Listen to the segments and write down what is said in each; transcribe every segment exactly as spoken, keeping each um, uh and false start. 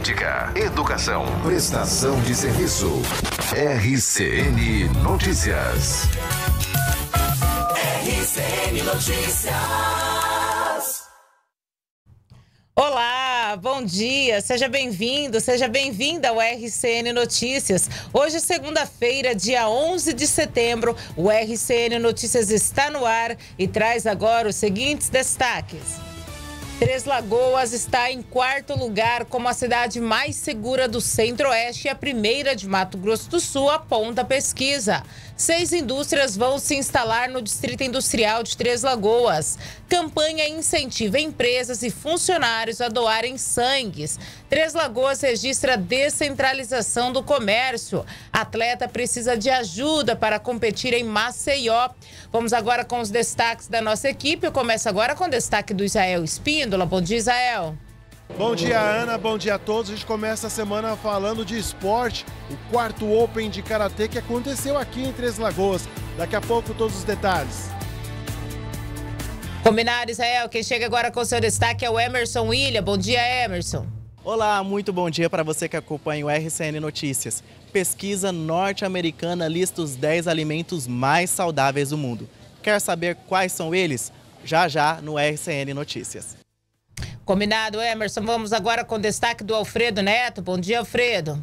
política, educação, prestação de serviço. R C N Notícias. R C N Notícias. Olá, bom dia, seja bem-vindo, seja bem-vinda ao R C N Notícias. Hoje, segunda-feira, dia onze de setembro, o R C N Notícias está no ar e traz agora os seguintes destaques. Três Lagoas está em quarto lugar como a cidade mais segura do Centro-Oeste e a primeira de Mato Grosso do Sul, aponta a pesquisa. Seis indústrias vão se instalar no Distrito Industrial de Três Lagoas. Campanha incentiva empresas e funcionários a doarem sangues. Três Lagoas registra descentralização do comércio. Atleta precisa de ajuda para competir em Maceió. Vamos agora com os destaques da nossa equipe. Eu começo agora com o destaque do Israel Espíndola. Bom dia, Israel. Bom dia, Ana. Bom dia a todos. A gente começa a semana falando de esporte. O quarto Open de Karatê que aconteceu aqui em Três Lagoas. Daqui a pouco todos os detalhes. Combinado, Israel. Quem chega agora com seu destaque é o Emerson William. Bom dia, Emerson. Olá, muito bom dia para você que acompanha o R C N Notícias. Pesquisa norte-americana lista os dez alimentos mais saudáveis do mundo. Quer saber quais são eles? Já já no R C N Notícias. Combinado, Emerson. Vamos agora com o destaque do Alfredo Neto. Bom dia, Alfredo.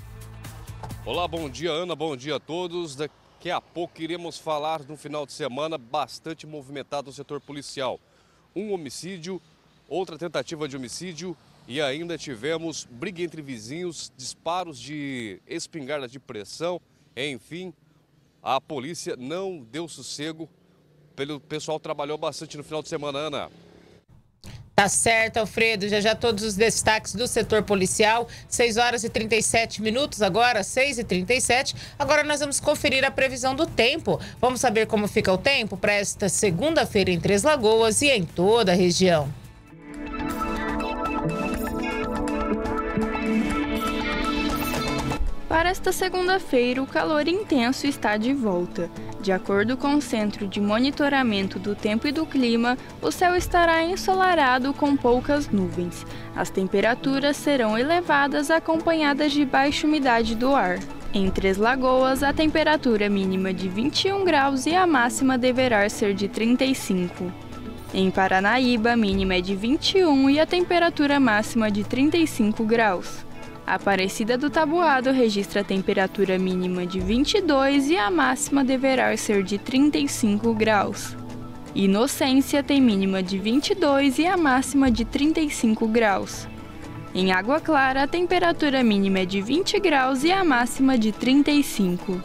Olá, bom dia, Ana. Bom dia a todos. Daqui a pouco iremos falar de um final de semana bastante movimentado no setor policial. Um homicídio, outra tentativa de homicídio e ainda tivemos briga entre vizinhos, disparos de espingarda de pressão. Enfim, a polícia não deu sossego. O pessoal trabalhou bastante no final de semana, Ana. Tá certo, Alfredo. Já já todos os destaques do setor policial. seis horas e trinta e sete minutos agora, seis e trinta e sete. Agora nós vamos conferir a previsão do tempo. Vamos saber como fica o tempo para esta segunda-feira em Três Lagoas e em toda a região. Para esta segunda-feira, o calor intenso está de volta. De acordo com o Centro de Monitoramento do Tempo e do Clima, o céu estará ensolarado com poucas nuvens. As temperaturas serão elevadas acompanhadas de baixa umidade do ar. Em Três Lagoas, a temperatura mínima de vinte e um graus e a máxima deverá ser de trinta e cinco. Em Paranaíba, a mínima é de vinte e um e a temperatura máxima de trinta e cinco graus. Aparecida do Taboado registra a temperatura mínima de vinte e dois e a máxima deverá ser de trinta e cinco graus. Inocência tem mínima de vinte e dois e a máxima de trinta e cinco graus. Em Água Clara, a temperatura mínima é de vinte graus e a máxima de trinta e cinco.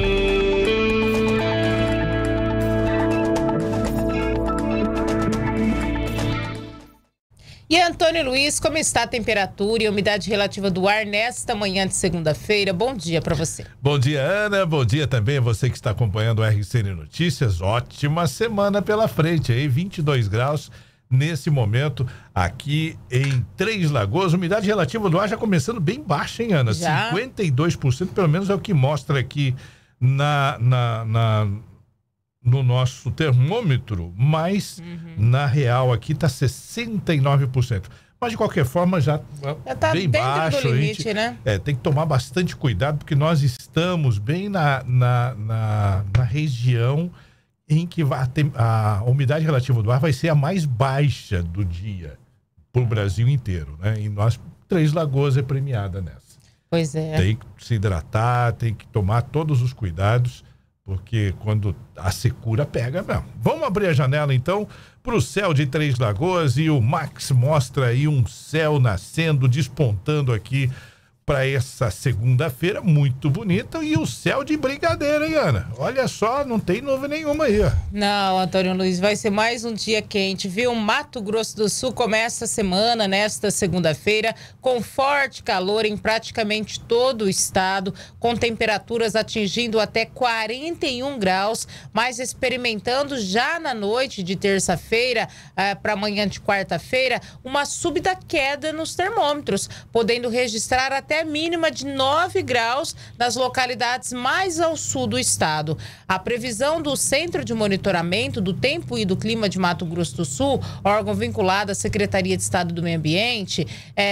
E Antônio Luiz, como está a temperatura e a umidade relativa do ar nesta manhã de segunda-feira? Bom dia para você. Bom dia, Ana. Bom dia também a você que está acompanhando o R C N Notícias. Ótima semana pela frente aí, vinte e dois graus nesse momento aqui em Três Lagoas. Umidade relativa do ar já começando bem baixa, hein, Ana? Já? cinquenta e dois por cento, pelo menos é o que mostra aqui na... na, na no nosso termômetro, mas uhum. na real aqui está sessenta e nove por cento. Mas de qualquer forma já, já tá bem baixo. Do limite, a gente, né? É, tem que tomar bastante cuidado porque nós estamos bem na, na, na, na região em que vai ter, a umidade relativa do ar vai ser a mais baixa do dia para o Brasil inteiro, né? E nós, Três Lagoas é premiada nessa. Pois é. Tem que se hidratar, tem que tomar todos os cuidados, porque quando a secura pega mesmo. Vamos abrir a janela então para o céu de Três Lagoas e o Max mostra aí um céu nascendo, despontando aqui para essa segunda-feira, muito bonita, e o céu de Brigadeiro, hein, Ana? Olha só, não tem nuvem nenhuma aí, ó. Não, Antônio Luiz, vai ser mais um dia quente, viu? Mato Grosso do Sul começa a semana, nesta segunda-feira, com forte calor em praticamente todo o estado, com temperaturas atingindo até quarenta e um graus, mas experimentando já na noite de terça-feira eh, para amanhã de quarta-feira, uma súbita queda nos termômetros, podendo registrar até até mínima de nove graus nas localidades mais ao sul do estado. A previsão do Centro de Monitoramento do Tempo e do Clima de Mato Grosso do Sul, órgão vinculado à Secretaria de Estado do Meio Ambiente,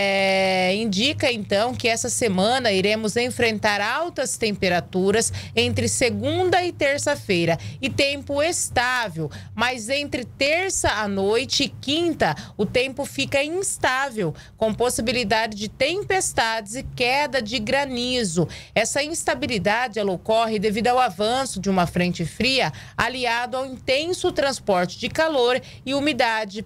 é, indica então que essa semana iremos enfrentar altas temperaturas entre segunda e terça-feira e tempo estável, mas entre terça à noite e quinta o tempo fica instável, com possibilidade de tempestades e queda de granizo. Essa instabilidade ela ocorre devido ao avanço de uma frente fria aliado ao intenso transporte de calor e umidade.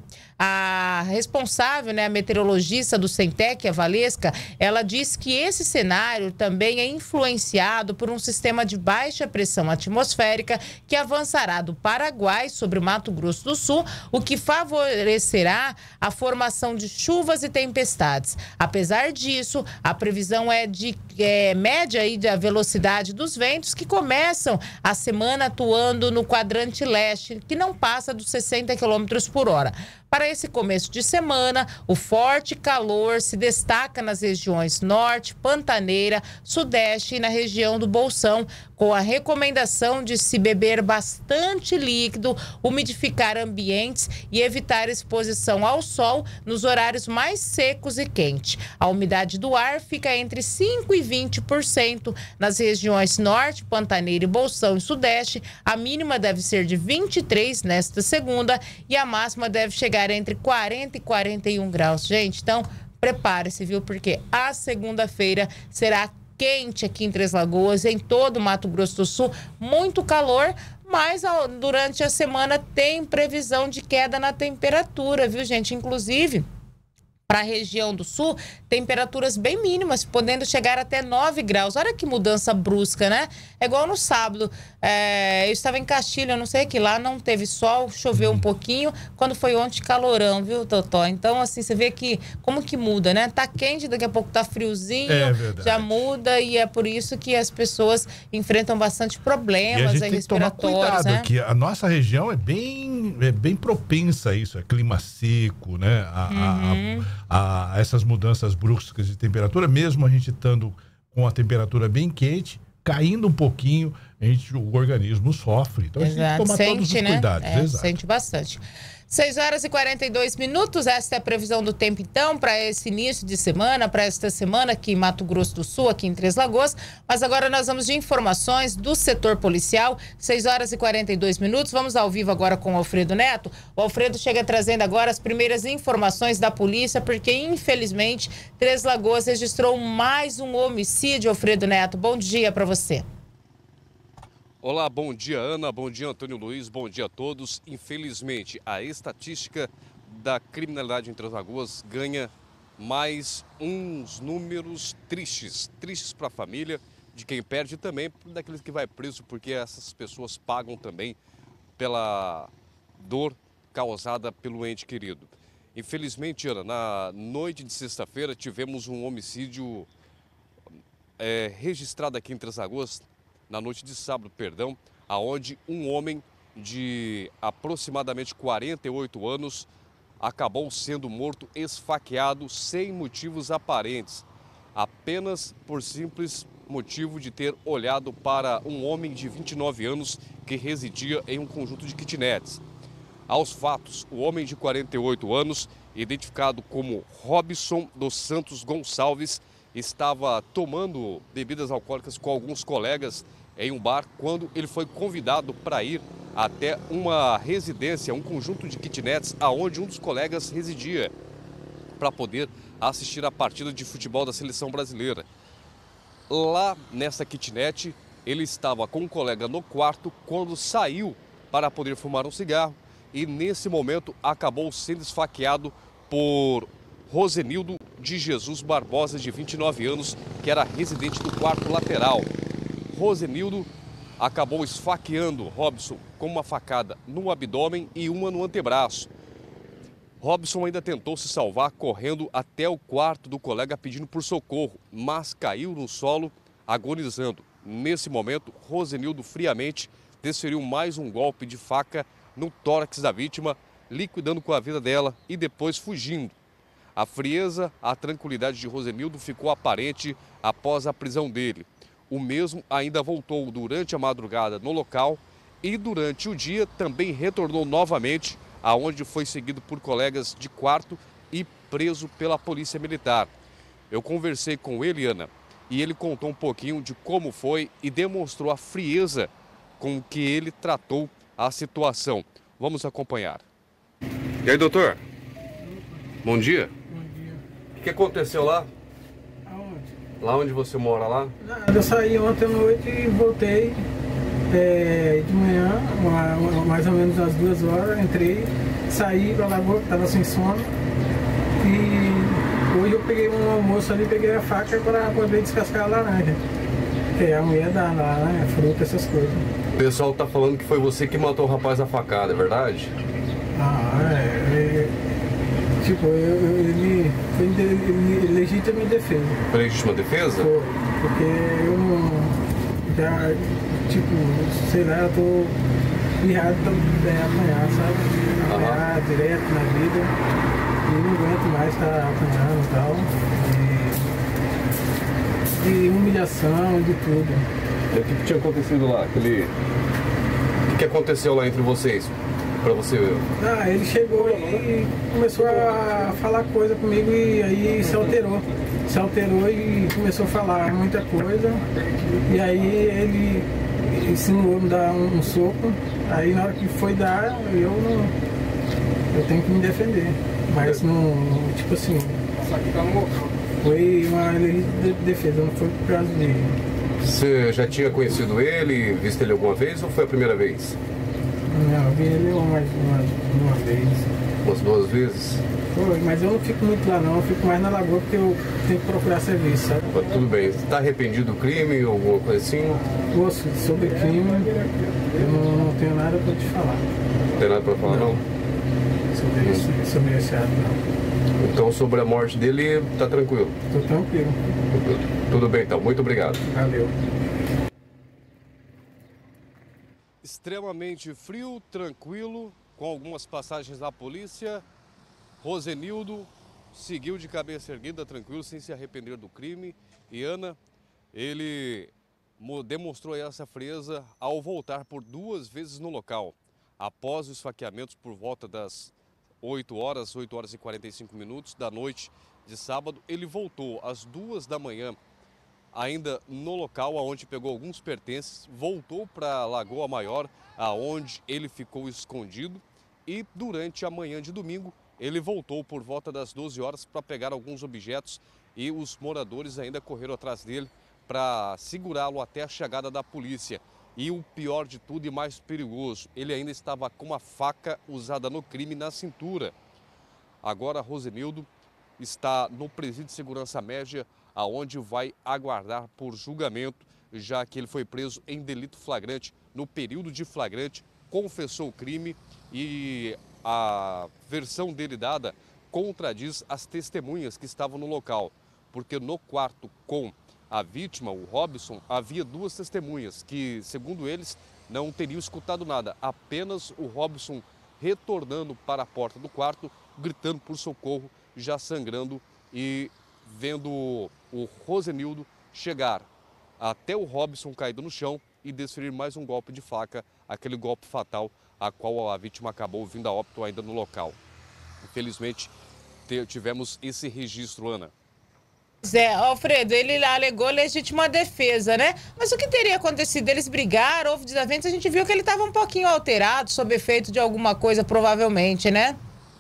A responsável, né, a meteorologista do Centec, a Valesca, ela diz que esse cenário também é influenciado por um sistema de baixa pressão atmosférica que avançará do Paraguai sobre o Mato Grosso do Sul, o que favorecerá a formação de chuvas e tempestades. Apesar disso, a previsão é de é, média aí da velocidade dos ventos que começam a semana atuando no quadrante leste, que não passa dos sessenta quilômetros por hora. Para esse começo de semana, o forte calor se destaca nas regiões norte, pantaneira, sudeste e na região do Bolsão, com a recomendação de se beber bastante líquido, umidificar ambientes e evitar exposição ao sol nos horários mais secos e quentes. A umidade do ar fica entre cinco e vinte por cento nas regiões norte, pantaneira e Bolsão e sudeste. A mínima deve ser de vinte e três nesta segunda e a máxima deve chegar entre quarenta e quarenta e um graus. Gente, então prepare-se, viu? Porque a segunda-feira será quente aqui em Três Lagoas, em todo o Mato Grosso do Sul, muito calor, mas durante a semana tem previsão de queda na temperatura, viu, gente? Inclusive, para a região do sul, temperaturas bem mínimas, podendo chegar até nove graus. Olha que mudança brusca, né? É igual no sábado. É, eu estava em Castilho, eu não sei que lá não teve sol, choveu um pouquinho. Quando foi ontem, calorão, viu, Totó? Então, assim, você vê que como que muda, né? Tá quente, daqui a pouco tá friozinho, é já muda. E é por isso que as pessoas enfrentam bastante problemas e a gente aí, tem que tomar respiratórios, cuidado, né? que a nossa região é bem, é bem propensa a isso, é clima seco, né? A, Uhum. a, a essas mudanças bruscas de temperatura, mesmo a gente estando com a temperatura bem quente, caindo um pouquinho, a gente, o organismo sofre. Então a gente tem que tomar sente, todos os né? cuidados. É, Exato. sente bastante. seis horas e quarenta e dois minutos, esta é a previsão do tempo então para esse início de semana, para esta semana aqui em Mato Grosso do Sul, aqui em Três Lagoas. Mas agora nós vamos de informações do setor policial, seis horas e quarenta e dois minutos. Vamos ao vivo agora com o Alfredo Neto. O Alfredo chega trazendo agora as primeiras informações da polícia, porque infelizmente Três Lagoas registrou mais um homicídio. Alfredo Neto, bom dia para você. Olá, bom dia, Ana, bom dia, Antônio Luiz, bom dia a todos. Infelizmente, a estatística da criminalidade em Três Lagoas ganha mais uns números tristes, tristes para a família de quem perde e também daqueles que vai preso, porque essas pessoas pagam também pela dor causada pelo ente querido. Infelizmente, Ana, na noite de sexta-feira tivemos um homicídio é, registrado aqui em Três Lagoas, na noite de sábado, perdão, aonde um homem de aproximadamente quarenta e oito anos acabou sendo morto esfaqueado sem motivos aparentes, apenas por simples motivo de ter olhado para um homem de vinte e nove anos que residia em um conjunto de kitnets. Aos fatos, o homem de quarenta e oito anos, identificado como Robson dos Santos Gonçalves, estava tomando bebidas alcoólicas com alguns colegas em um bar quando ele foi convidado para ir até uma residência, um conjunto de kitnets, aonde um dos colegas residia, para poder assistir a partida de futebol da seleção brasileira. Lá nessa kitnet, ele estava com um colega no quarto quando saiu para poder fumar um cigarro e nesse momento acabou sendo esfaqueado por Rosenildo de Jesus Barbosa, de vinte e nove anos, que era residente do quarto lateral. Rosenildo acabou esfaqueando Robson com uma facada no abdômen e uma no antebraço. Robson ainda tentou se salvar correndo até o quarto do colega pedindo por socorro, mas caiu no solo agonizando. Nesse momento, Rosenildo friamente desferiu mais um golpe de faca no tórax da vítima, liquidando com a vida dela e depois fugindo. A frieza, a tranquilidade de Rosenildo ficou aparente após a prisão dele. O mesmo ainda voltou durante a madrugada no local e durante o dia também retornou novamente, aonde foi seguido por colegas de quarto e preso pela Polícia Militar. Eu conversei com ele, Ana, e ele contou um pouquinho de como foi e demonstrou a frieza com que ele tratou a situação. Vamos acompanhar. E aí, doutor? Bom dia. Bom dia. O que aconteceu lá? Aonde? Lá onde você mora lá? Nada, eu saí ontem à noite e voltei é, de manhã, uma, uma, mais ou menos às duas horas, entrei, saí pra Lagoa, que tava sem sono, e hoje eu peguei um almoço ali, peguei a faca para poder descascar a laranja, que é a mulher dá lá, né, fruta, essas coisas. O pessoal tá falando que foi você que matou o rapaz a facada, é verdade? Ah, é, é tipo, eu, eu, ele foi de, legítima defesa. Foi legítima defesa? Foi, porque eu não, já, tipo, sei lá, eu tô errado pra é, apanhar, sabe? Apanhar uhum. direto na vida e não aguento mais estar apanhando e tal. E, de humilhação, de tudo. E o que, que tinha acontecido lá? Aquele... O que, que aconteceu lá entre vocês? Pra você ver? Ah, ele chegou e começou a falar coisa comigo e aí se alterou. Se alterou e começou a falar muita coisa. E aí ele insinuou me dar um, um soco. Aí na hora que foi dar, eu não. Eu tenho que me defender. Mas não. Tipo assim. Foi uma legítima defesa, não foi por causa dele. Você já tinha conhecido ele, visto ele alguma vez ou foi a primeira vez? Não, eu vi ele mais uma, uma vez. Umas duas vezes? Foi, mas eu não fico muito lá não, eu fico mais na Lagoa porque eu tenho que procurar serviço, sabe? Mas tudo bem. Você está arrependido do crime ou alguma coisa assim? Moço, sobre crime, eu não, não tenho nada para te falar. Não tem nada para falar, não? não? Sobre, hum. esse, sobre esse ato, não. Então, sobre a morte dele, tá tranquilo? Tô tranquilo. Tudo bem, então. Muito obrigado. Valeu. Extremamente frio, tranquilo, com algumas passagens da polícia. Rosenildo seguiu de cabeça erguida, tranquilo, sem se arrepender do crime. E Ana, ele demonstrou essa frieza ao voltar por duas vezes no local. Após os esfaqueamentos por volta das oito horas, oito horas e quarenta e cinco minutos da noite de sábado, ele voltou às duas da manhã, ainda no local onde pegou alguns pertences, voltou para Lagoa Maior, aonde ele ficou escondido, e durante a manhã de domingo ele voltou por volta das doze horas para pegar alguns objetos e os moradores ainda correram atrás dele para segurá-lo até a chegada da polícia. E o pior de tudo e mais perigoso, ele ainda estava com uma faca usada no crime na cintura. Agora Rosenildo está no presídio de segurança média, aonde vai aguardar por julgamento, já que ele foi preso em delito flagrante. No período de flagrante, confessou o crime e a versão dele dada contradiz as testemunhas que estavam no local, porque no quarto com a vítima, o Robson, havia duas testemunhas que, segundo eles, não teriam escutado nada, apenas o Robson retornando para a porta do quarto, gritando por socorro, já sangrando e vendo o Rosenildo chegar até o Robson caído no chão e desferir mais um golpe de faca, aquele golpe fatal a qual a vítima acabou vindo a óbito ainda no local. Infelizmente, tivemos esse registro, Ana. Zé, Alfredo, ele alegou legítima defesa, né? Mas o que teria acontecido? Eles brigaram, houve desavenças, a gente viu que ele estava um pouquinho alterado, sob efeito de alguma coisa, provavelmente, né?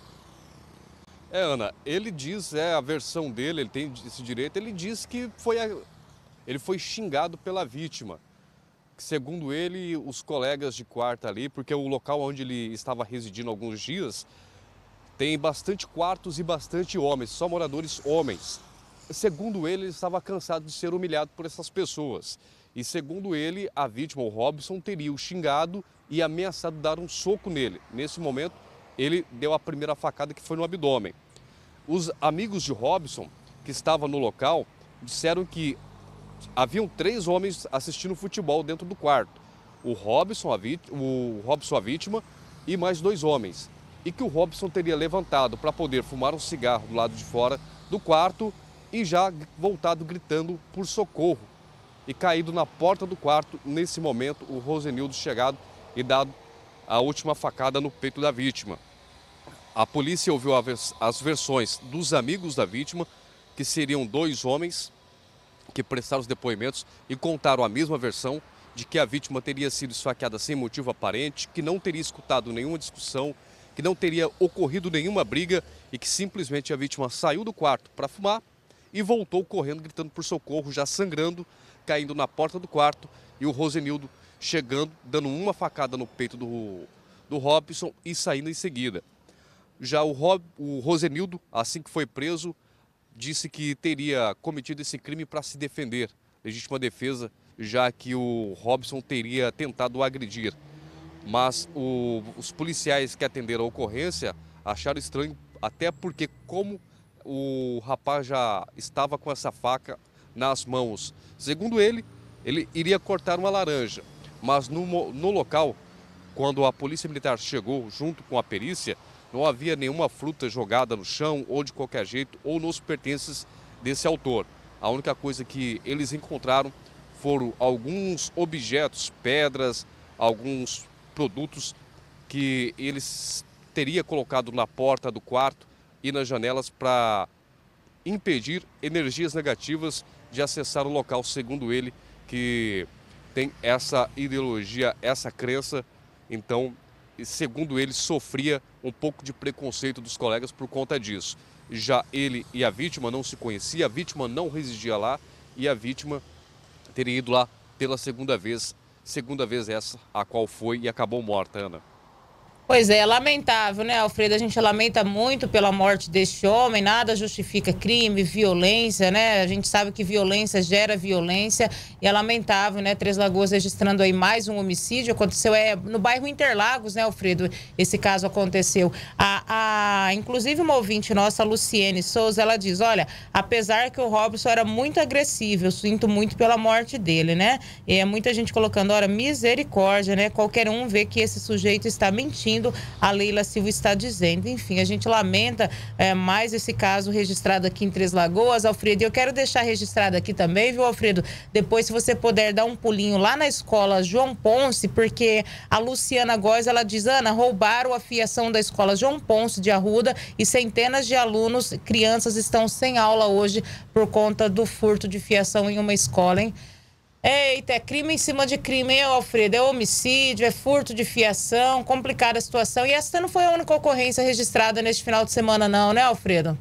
É, Ana, ele diz, é a versão dele, ele tem esse direito, ele diz que foi a, ele foi xingado pela vítima. Segundo ele, os colegas de quarto ali, porque o local onde ele estava residindo alguns dias, tem bastante quartos e bastante homens, só moradores homens. Segundo ele, ele estava cansado de ser humilhado por essas pessoas. E segundo ele, a vítima, o Robson, teria o xingado e ameaçado dar um soco nele. Nesse momento, ele deu a primeira facada, que foi no abdômen. Os amigos de Robson, que estavam no local, disseram que haviam três homens assistindo futebol dentro do quarto. O Robson, a vítima, o Robson, a vítima, e mais dois homens. e que o Robson teria levantado para poder fumar um cigarro do lado de fora do quarto e já voltado gritando por socorro e caído na porta do quarto. Nesse momento, o Rosenildo chegado e dado a última facada no peito da vítima. A polícia ouviu as versões dos amigos da vítima, que seriam dois homens que prestaram os depoimentos e contaram a mesma versão de que a vítima teria sido esfaqueada sem motivo aparente, que não teria escutado nenhuma discussão, que não teria ocorrido nenhuma briga e que simplesmente a vítima saiu do quarto para fumar e voltou correndo, gritando por socorro, já sangrando, caindo na porta do quarto, e o Rosenildo chegando, dando uma facada no peito do, do Robson e saindo em seguida. Já o, Rob, o Rosenildo, assim que foi preso, disse que teria cometido esse crime para se defender, legítima defesa, já que o Robson teria tentado agredir. Mas o, os policiais que atenderam a ocorrência acharam estranho, até porque como o rapaz já estava com essa faca nas mãos. Segundo ele, ele iria cortar uma laranja, mas no, no local, quando a polícia militar chegou junto com a perícia, não havia nenhuma fruta jogada no chão ou de qualquer jeito ou nos pertences desse autor. A única coisa que eles encontraram foram alguns objetos, pedras, alguns produtos que eles teria colocado na porta do quarto e nas janelas para impedir energias negativas de acessar o local, segundo ele, que tem essa ideologia, essa crença. Então, segundo ele, sofria um pouco de preconceito dos colegas por conta disso. Já ele e a vítima não se conheciam, a vítima não residia lá e a vítima teria ido lá pela segunda vez, segunda vez essa a qual foi e acabou morta, Ana. Pois é, lamentável, né, Alfredo? A gente lamenta muito pela morte deste homem, nada justifica crime, violência, né? A gente sabe que violência gera violência e é lamentável, né? Três Lagoas registrando aí mais um homicídio, aconteceu é, no bairro Interlagos, né, Alfredo? Esse caso aconteceu. A, a, inclusive uma ouvinte nossa, Luciene Souza, ela diz, olha, apesar que o Robson era muito agressivo, eu sinto muito pela morte dele, né? E é muita gente colocando, olha, misericórdia, né? Qualquer um vê que esse sujeito está mentindo, a Leila Silva está dizendo. Enfim, a gente lamenta é, mais esse caso registrado aqui em Três Lagoas, Alfredo. E eu quero deixar registrado aqui também, viu, Alfredo? Depois, se você puder dar um pulinho lá na escola João Ponce, porque a Luciana Góes, ela diz, Ana, roubaram a fiação da escola João Ponce de Arruda e centenas de alunos, crianças estão sem aula hoje por conta do furto de fiação em uma escola, hein? Eita, é crime em cima de crime, hein, Alfredo? É homicídio, é furto de fiação, complicada a situação. E essa não foi a única ocorrência registrada neste final de semana, não, né, Alfredo?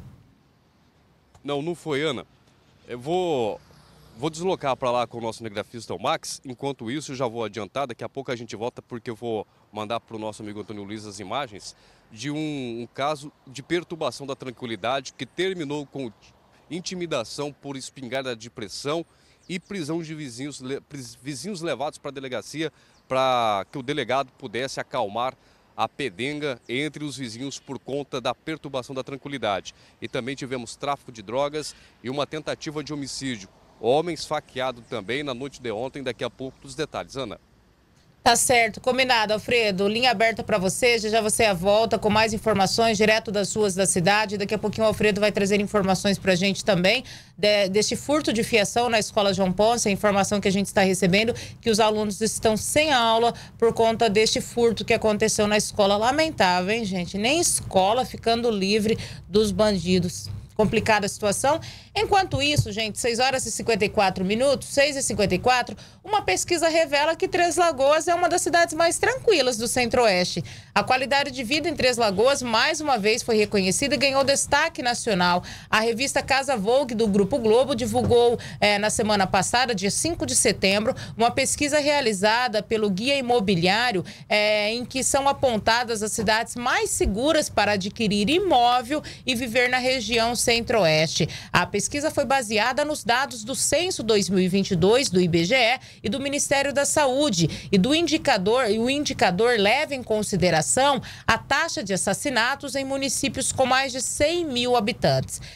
Não, não foi, Ana. Eu vou, vou deslocar para lá com o nosso cinegrafista, o Max. Enquanto isso, eu já vou adiantar. Daqui a pouco a gente volta, porque eu vou mandar para o nosso amigo Antônio Luiz as imagens de um, um caso de perturbação da tranquilidade que terminou com intimidação por espingarda de pressão e prisão de vizinhos, vizinhos levados para a delegacia para que o delegado pudesse acalmar a pedenga entre os vizinhos por conta da perturbação da tranquilidade. E também tivemos tráfico de drogas e uma tentativa de homicídio. Homem esfaqueado também na noite de ontem, daqui a pouco dos detalhes. Ana. Tá certo, combinado, Alfredo. Linha aberta para você, já já você a volta com mais informações direto das ruas da cidade. Daqui a pouquinho o Alfredo vai trazer informações pra gente também de, deste furto de fiação na escola João Ponce, a informação que a gente está recebendo, que os alunos estão sem aula por conta deste furto que aconteceu na escola. Lamentável, hein, gente? Nem escola ficando livre dos bandidos. Complicada a situação. Enquanto isso, gente, seis horas e cinquenta e quatro minutos, seis e cinquenta e quatro, uma pesquisa revela que Três Lagoas é uma das cidades mais tranquilas do Centro-Oeste. A qualidade de vida em Três Lagoas, mais uma vez, foi reconhecida e ganhou destaque nacional. A revista Casa Vogue, do Grupo Globo, divulgou eh, na semana passada, dia cinco de setembro, uma pesquisa realizada pelo Guia Imobiliário, eh, em que são apontadas as cidades mais seguras para adquirir imóvel e viver na região Centro-Oeste. A pesquisa foi baseada nos dados do Censo dois mil e vinte e dois do I B G E e do Ministério da Saúde e do indicador, e o indicador leva em consideração a taxa de assassinatos em municípios com mais de cem mil habitantes.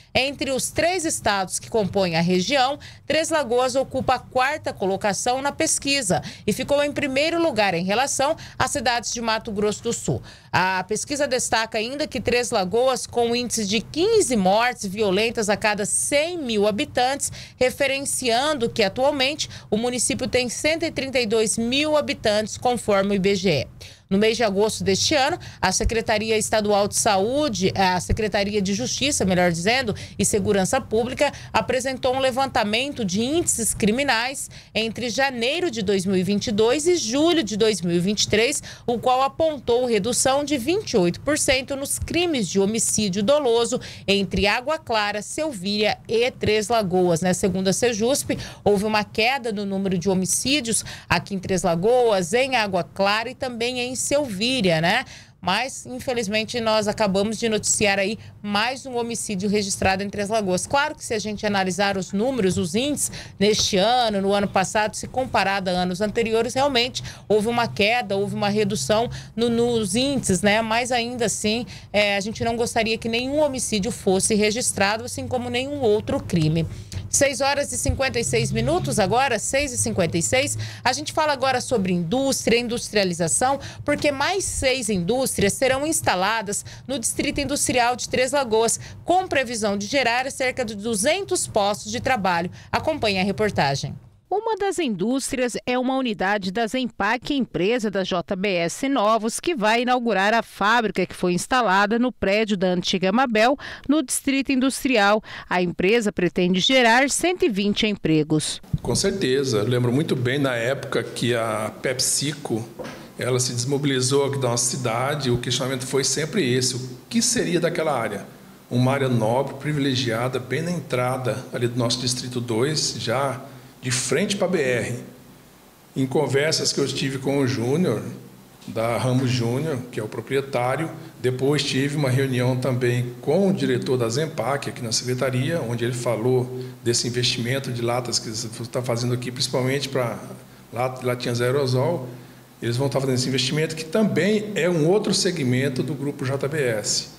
Entre os três estados que compõem a região, Três Lagoas ocupa a quarta colocação na pesquisa e ficou em primeiro lugar em relação às cidades de Mato Grosso do Sul. A pesquisa destaca ainda que Três Lagoas, com um índice de quinze mortes violentas a cada cem mil habitantes, referenciando que atualmente o município tem cento e trinta e dois mil habitantes, conforme o I B G E. No mês de agosto deste ano, a Secretaria Estadual de Saúde, a Secretaria de Justiça, melhor dizendo, e Segurança Pública, apresentou um levantamento de índices criminais entre janeiro de dois mil e vinte e dois e julho de dois mil e vinte e três, o qual apontou redução de vinte e oito por cento nos crimes de homicídio doloso entre Água Clara, Selvíria e Três Lagoas. Né? Segundo a Sejusp, houve uma queda no número de homicídios aqui em Três Lagoas, em Água Clara e também em Selvíria, né? Mas, infelizmente, nós acabamos de noticiar aí mais um homicídio registrado em Três Lagoas. Claro que se a gente analisar os números, os índices neste ano, no ano passado, se comparado a anos anteriores, realmente houve uma queda, houve uma redução no, nos índices, né? Mas ainda assim, é, a gente não gostaria que nenhum homicídio fosse registrado, assim como nenhum outro crime. seis horas e cinquenta e seis minutos, agora, seis e cinquenta e seis. A gente fala agora sobre indústria, industrialização, porque mais seis indústrias serão instaladas no Distrito Industrial de Três Lagoas, com previsão de gerar cerca de duzentos postos de trabalho. Acompanhe a reportagem. Uma das indústrias é uma unidade da Zempac, empresa da J B S Novos, que vai inaugurar a fábrica que foi instalada no prédio da antiga Mabel, no Distrito Industrial. A empresa pretende gerar cento e vinte empregos. Com certeza. Eu lembro muito bem na época que a PepsiCo ela se desmobilizou aqui da nossa cidade. O questionamento foi sempre esse: o que seria daquela área? Uma área nobre, privilegiada, bem na entrada ali do nosso Distrito dois, já de frente para a B R. Em conversas que eu tive com o Júnior, da Ramos Júnior, que é o proprietário, depois tive uma reunião também com o diretor da Zempac, aqui na secretaria, onde ele falou desse investimento de latas que você está fazendo aqui, principalmente para latinhas aerosol. Eles vão estar fazendo esse investimento, que também é um outro segmento do grupo J B S.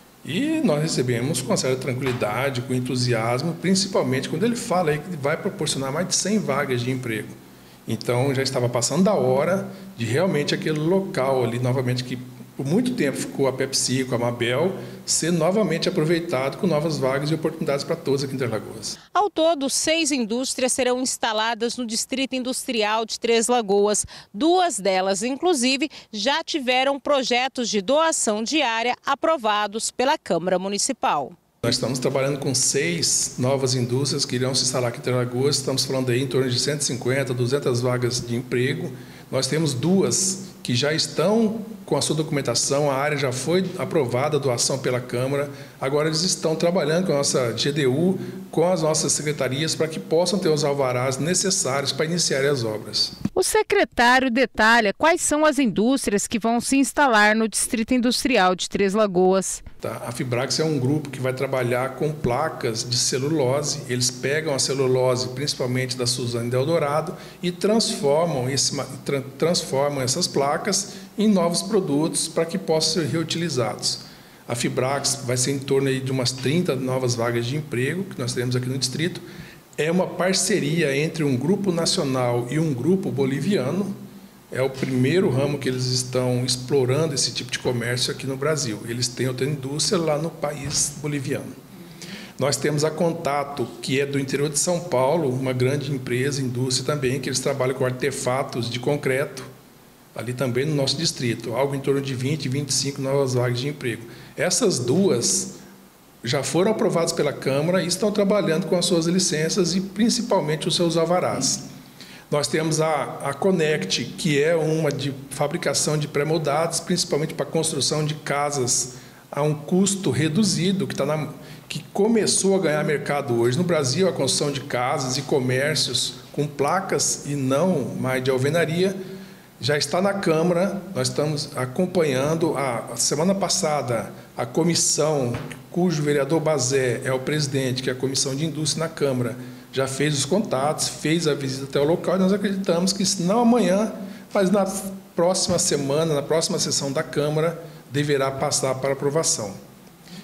E nós recebemos com uma certa tranquilidade, com entusiasmo, principalmente quando ele fala aí que vai proporcionar mais de cem vagas de emprego. Então, já estava passando da hora de realmente aquele local ali, novamente, que por muito tempo ficou a PepsiCo, a Mabel, ser novamente aproveitado com novas vagas e oportunidades para todos aqui em Três Lagoas. Ao todo, seis indústrias serão instaladas no Distrito Industrial de Três Lagoas. Duas delas, inclusive, já tiveram projetos de doação de área aprovados pela Câmara Municipal. Nós estamos trabalhando com seis novas indústrias que irão se instalar aqui em Três Lagoas. Estamos falando aí em torno de cento e cinquenta, duzentas vagas de emprego. Nós temos duas que já estão com a sua documentação, a área já foi aprovada, a doação pela Câmara. Agora eles estão trabalhando com a nossa G D U, com as nossas secretarias, para que possam ter os alvarás necessários para iniciar as obras. O secretário detalha quais são as indústrias que vão se instalar no Distrito Industrial de Três Lagoas. Tá, a Fibrax é um grupo que vai trabalhar com placas de celulose. Eles pegam a celulose, principalmente da Suzano e Eldorado, e transformam, esse, tra, transformam essas placas em novos produtos para que possam ser reutilizados. A Fibrax vai ser em torno aí de umas trinta novas vagas de emprego que nós teremos aqui no distrito. É uma parceria entre um grupo nacional e um grupo boliviano. É o primeiro ramo que eles estão explorando esse tipo de comércio aqui no Brasil. Eles têm outra indústria lá no país boliviano. Nós temos a Contato, que é do interior de São Paulo, uma grande empresa, indústria também, que eles trabalham com artefatos de concreto, ali também no nosso distrito, algo em torno de vinte, vinte e cinco novas vagas de emprego. Essas duas já foram aprovadas pela Câmara e estão trabalhando com as suas licenças e principalmente os seus alvarás. Nós temos a, a Connect, que é uma de fabricação de pré-moldados, principalmente para a construção de casas a um custo reduzido, que, tá na, que começou a ganhar mercado hoje. No Brasil, a construção de casas e comércios com placas e não mais de alvenaria já está na Câmara. Nós estamos acompanhando. A, a semana passada, a comissão, cujo vereador Bazé é o presidente, que é a Comissão de Indústria na Câmara, já fez os contatos, fez a visita até o local, e nós acreditamos que, se não amanhã, mas na próxima semana, na próxima sessão da Câmara, deverá passar para aprovação.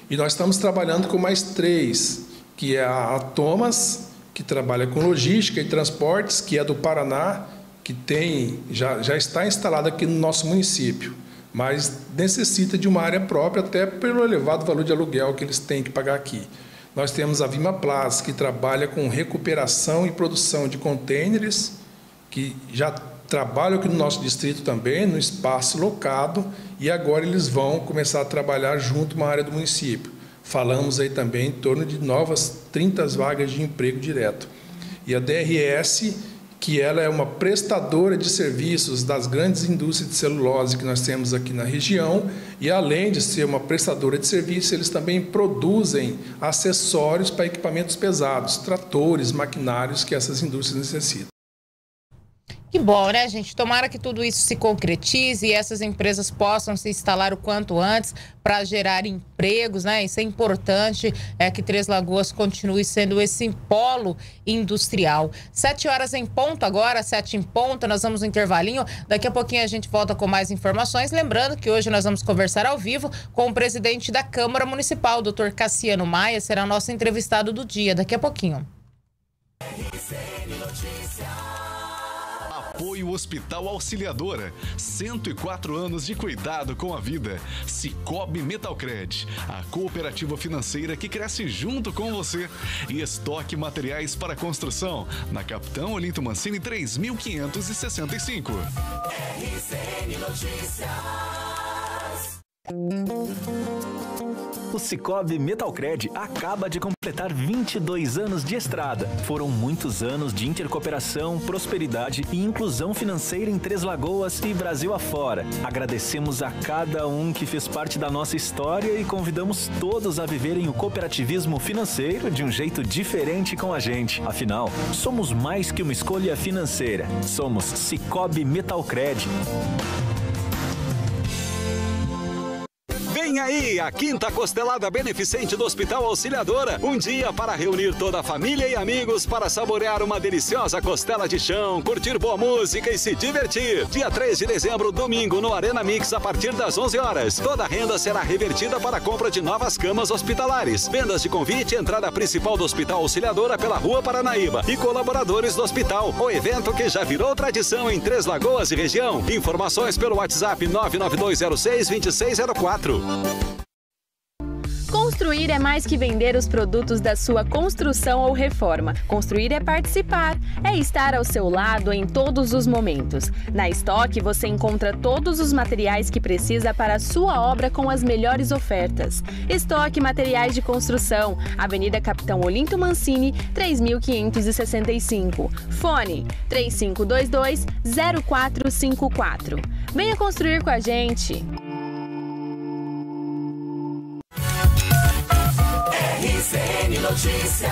E nós estamos trabalhando com mais três, que é a Thomas, que trabalha com logística e transportes, que é do Paraná, que tem, já, já está instalada aqui no nosso município, mas necessita de uma área própria, até pelo elevado valor de aluguel que eles têm que pagar aqui. Nós temos a Vimaplas, que trabalha com recuperação e produção de contêineres, que já trabalham aqui no nosso distrito também, no espaço locado, e agora eles vão começar a trabalhar junto com a área do município. Falamos aí também em torno de novas trinta vagas de emprego direto. E a D R S, que ela é uma prestadora de serviços das grandes indústrias de celulose que nós temos aqui na região, e além de ser uma prestadora de serviços, eles também produzem acessórios para equipamentos pesados, tratores, maquinários que essas indústrias necessitam. Que bom, né, gente? Tomara que tudo isso se concretize e essas empresas possam se instalar o quanto antes para gerar empregos, né? Isso é importante, é que Três Lagoas continue sendo esse polo industrial. Sete horas em ponto agora, sete em ponto, nós vamos no intervalinho. Daqui a pouquinho a gente volta com mais informações. Lembrando que hoje nós vamos conversar ao vivo com o presidente da Câmara Municipal, doutor Cassiano Maia, será nosso entrevistado do dia. Daqui a pouquinho. Apoio Hospital Auxiliadora, cento e quatro anos de cuidado com a vida. Sicoob Metalcred, a cooperativa financeira que cresce junto com você. E Estoque Materiais para Construção, na Capitão Olinto Mancini três mil quinhentos e sessenta e cinco. R C N Notícias. O Sicoob Metalcred acaba de completar vinte e dois anos de estrada. Foram muitos anos de intercooperação, prosperidade e inclusão financeira em Três Lagoas e Brasil afora. Agradecemos a cada um que fez parte da nossa história e convidamos todos a viverem o cooperativismo financeiro de um jeito diferente com a gente. Afinal, somos mais que uma escolha financeira. Somos Sicoob Metalcred. Vem aí a quinta costelada beneficente do Hospital Auxiliadora. Um dia para reunir toda a família e amigos para saborear uma deliciosa costela de chão, curtir boa música e se divertir. Dia três de dezembro, domingo, no Arena Mix, a partir das onze horas. Toda a renda será revertida para a compra de novas camas hospitalares. Vendas de convite, entrada principal do Hospital Auxiliadora pela Rua Paranaíba e colaboradores do hospital. O evento que já virou tradição em Três Lagoas e região. Informações pelo WhatsApp nove nove dois zero seis, dois seis zero quatro. Construir é mais que vender os produtos da sua construção ou reforma. Construir é participar, é estar ao seu lado em todos os momentos. Na Estoque você encontra todos os materiais que precisa para a sua obra com as melhores ofertas. Estoque Materiais de Construção, Avenida Capitão Olinto Mancini, três mil quinhentos e sessenta e cinco. Fone três cinco dois dois, zero quatro cinco quatro. Venha construir com a gente! R C N Notícias.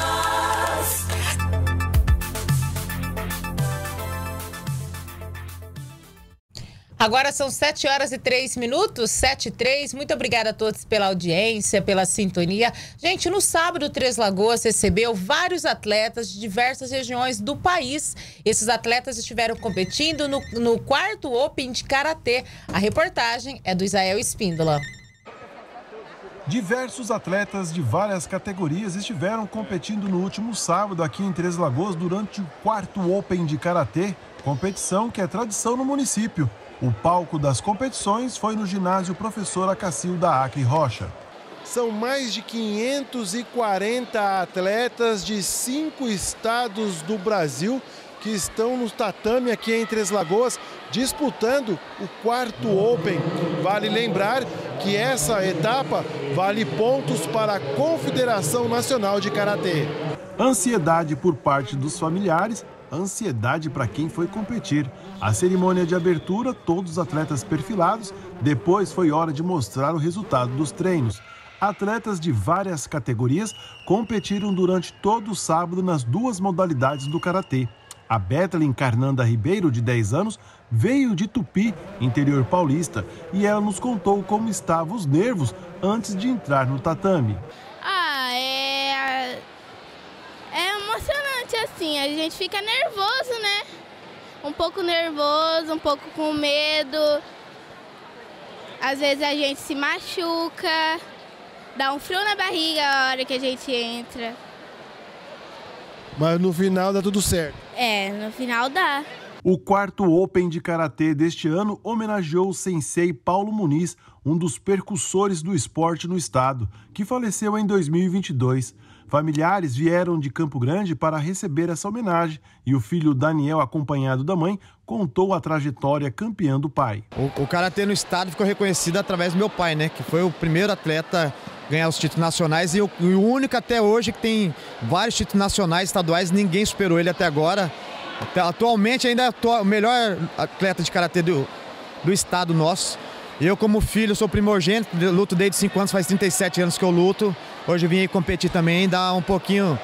Agora são sete horas e três minutos, sete e três. Muito obrigada a todos pela audiência, pela sintonia. Gente, no sábado, Três Lagoas recebeu vários atletas de diversas regiões do país. Esses atletas estiveram competindo no, no quarto Open de Karatê. A reportagem é do Isael Espíndola. Diversos atletas de várias categorias estiveram competindo no último sábado aqui em Três Lagoas durante o quarto Open de Karatê, competição que é tradição no município. O palco das competições foi no ginásio Professor Acacilda Acre Rocha. São mais de quinhentos e quarenta atletas de cinco estados do Brasil que estão no tatame aqui em Três Lagoas, disputando o quarto Open. Vale lembrar que essa etapa vale pontos para a Confederação Nacional de Karatê. Ansiedade por parte dos familiares, ansiedade para quem foi competir. A cerimônia de abertura, todos os atletas perfilados, depois foi hora de mostrar o resultado dos treinos. Atletas de várias categorias competiram durante todo o sábado nas duas modalidades do Karatê. A Bethlen Carnanda Ribeiro, de dez anos, veio de Tupi, interior paulista, e ela nos contou como estavam os nervos antes de entrar no tatame. Ah, é... é emocionante assim, a gente fica nervoso, né? Um pouco nervoso, um pouco com medo. Às vezes a gente se machuca, dá um frio na barriga a hora que a gente entra. Mas no final dá tudo certo. É, no final dá. O quarto Open de Karatê deste ano homenageou o sensei Paulo Muniz, um dos percussores do esporte no estado, que faleceu em dois mil e vinte e dois. Familiares vieram de Campo Grande para receber essa homenagem e o filho Daniel, acompanhado da mãe, contou a trajetória campeã do pai. O, o Karatê no estado ficou reconhecido através do meu pai, né, que foi o primeiro atleta a ganhar os títulos nacionais e o, e o único até hoje que tem vários títulos nacionais, estaduais, ninguém superou ele até agora. Até, atualmente ainda é o melhor atleta de Karatê do, do estado nosso. Eu, como filho, sou primogênito, luto desde cinco anos, faz trinta e sete anos que eu luto. Hoje eu vim aí competir também, dar um pouquinho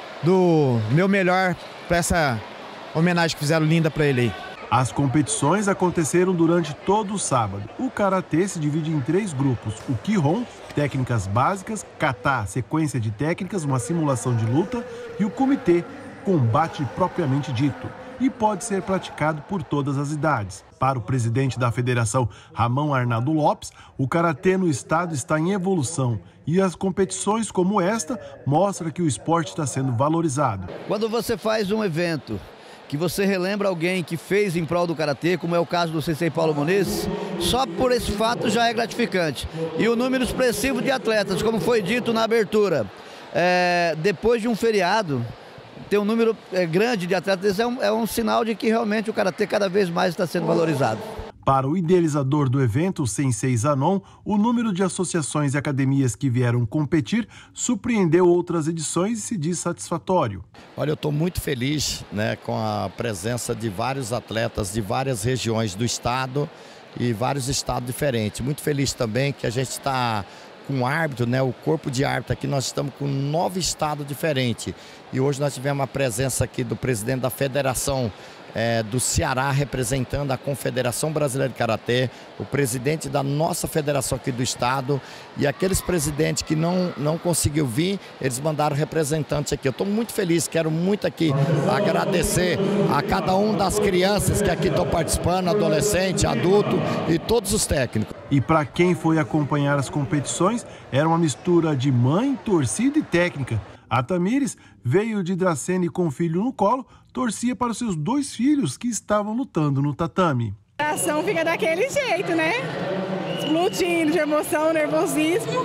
do meu melhor para essa homenagem que fizeram linda para ele aí. As competições aconteceram durante todo o sábado. O Karatê se divide em três grupos: o Kihon, técnicas básicas, Kata, sequência de técnicas, uma simulação de luta, e o Comitê, combate propriamente dito, e pode ser praticado por todas as idades. Para o presidente da federação, Ramon Arnaldo Lopes, o karatê no estado está em evolução e as competições como esta mostram que o esporte está sendo valorizado. Quando você faz um evento que você relembra alguém que fez em prol do karatê, como é o caso do sensei Paulo Muniz, só por esse fato já é gratificante. E o número expressivo de atletas, como foi dito na abertura, é, depois de um feriado, ter um número grande de atletas é um, é um sinal de que realmente o karatê cada vez mais está sendo valorizado. Para o idealizador do evento, o sensei Zanon, o número de associações e academias que vieram competir surpreendeu outras edições e se diz satisfatório. Olha, eu estou muito feliz, né, com a presença de vários atletas de várias regiões do estado e vários estados diferentes. Muito feliz também que a gente está com o árbitro, né, o corpo de árbitro aqui, nós estamos com nove estados diferentes. E hoje nós tivemos a presença aqui do presidente da Federação é, do Ceará, representando a Confederação Brasileira de Karatê, o presidente da nossa federação aqui do estado, e aqueles presidentes que não, não conseguiu vir, eles mandaram representantes aqui. Eu estou muito feliz, quero muito aqui agradecer a cada um das crianças que aqui estão participando, adolescente, adulto e todos os técnicos. E para quem foi acompanhar as competições, era uma mistura de mãe, torcida e técnica. A Tamires veio de Dracene com o filho no colo, torcia para os seus dois filhos que estavam lutando no tatame. O coração fica daquele jeito, né? Explodindo de emoção, nervosismo,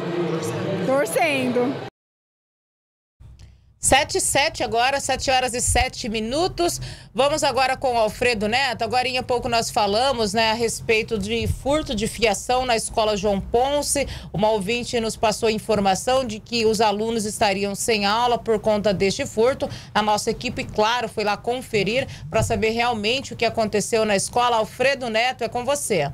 torcendo. sete e sete agora, sete horas e sete minutos. Vamos agora com o Alfredo Neto. Agora em pouco nós falamos, né, a respeito de furto de fiação na escola João Ponce. Uma ouvinte nos passou informação de que os alunos estariam sem aula por conta deste furto. A nossa equipe, claro, foi lá conferir para saber realmente o que aconteceu na escola. Alfredo Neto, é com você.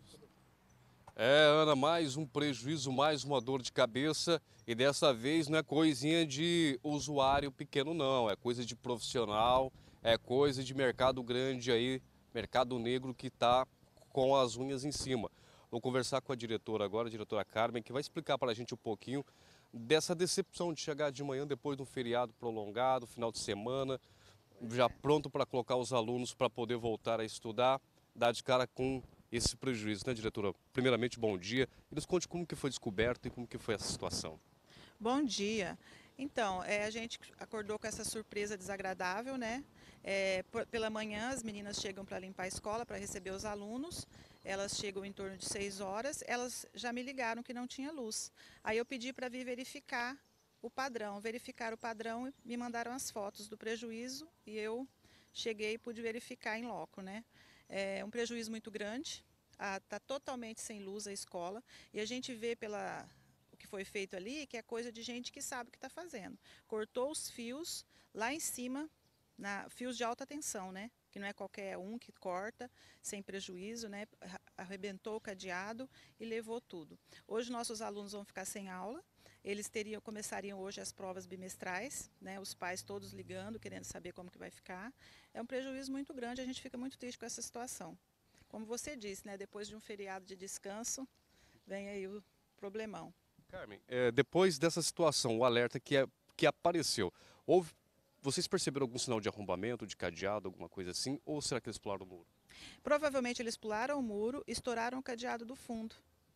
É, Ana, mais um prejuízo, mais uma dor de cabeça, e dessa vez não é coisinha de usuário pequeno não, é coisa de profissional, é coisa de mercado grande aí, mercado negro que está com as unhas em cima. Vou conversar com a diretora agora, a diretora Carmen, que vai explicar para a gente um pouquinho dessa decepção de chegar de manhã depois de um feriado prolongado, final de semana, já pronto para colocar os alunos para poder voltar a estudar, dar de cara com esse prejuízo, né, diretora? Primeiramente, bom dia. E nos conte como que foi descoberto e como que foi essa situação. Bom dia. Então, é, a gente acordou com essa surpresa desagradável, né? É, por, pela manhã, as meninas chegam para limpar a escola, para receber os alunos. Elas chegam em torno de seis horas. Elas já me ligaram que não tinha luz. Aí eu pedi para vir verificar o padrão. Verificar o padrão e me mandaram as fotos do prejuízo. E eu cheguei e pude verificar em loco, né? É um prejuízo muito grande, está totalmente sem luz a escola, e a gente vê pela o que foi feito ali que é coisa de gente que sabe o que está fazendo. Cortou os fios lá em cima, na, fios de alta tensão, né? Que não é qualquer um que corta sem prejuízo, né? Arrebentou o cadeado e levou tudo. Hoje nossos alunos vão ficar sem aula. Eles teriam, começariam hoje as provas bimestrais, né? Os pais todos ligando, querendo saber como que vai ficar. É um prejuízo muito grande, a gente fica muito triste com essa situação. Como você disse, né? Depois de um feriado de descanso, vem aí o problemão. Carmen, é, depois dessa situação, o alerta que, é, que apareceu, houve, vocês perceberam algum sinal de arrombamento, de cadeado, alguma coisa assim? Ou será que eles pularam o muro? Provavelmente eles pularam o muro, estouraram o cadeado do fundo.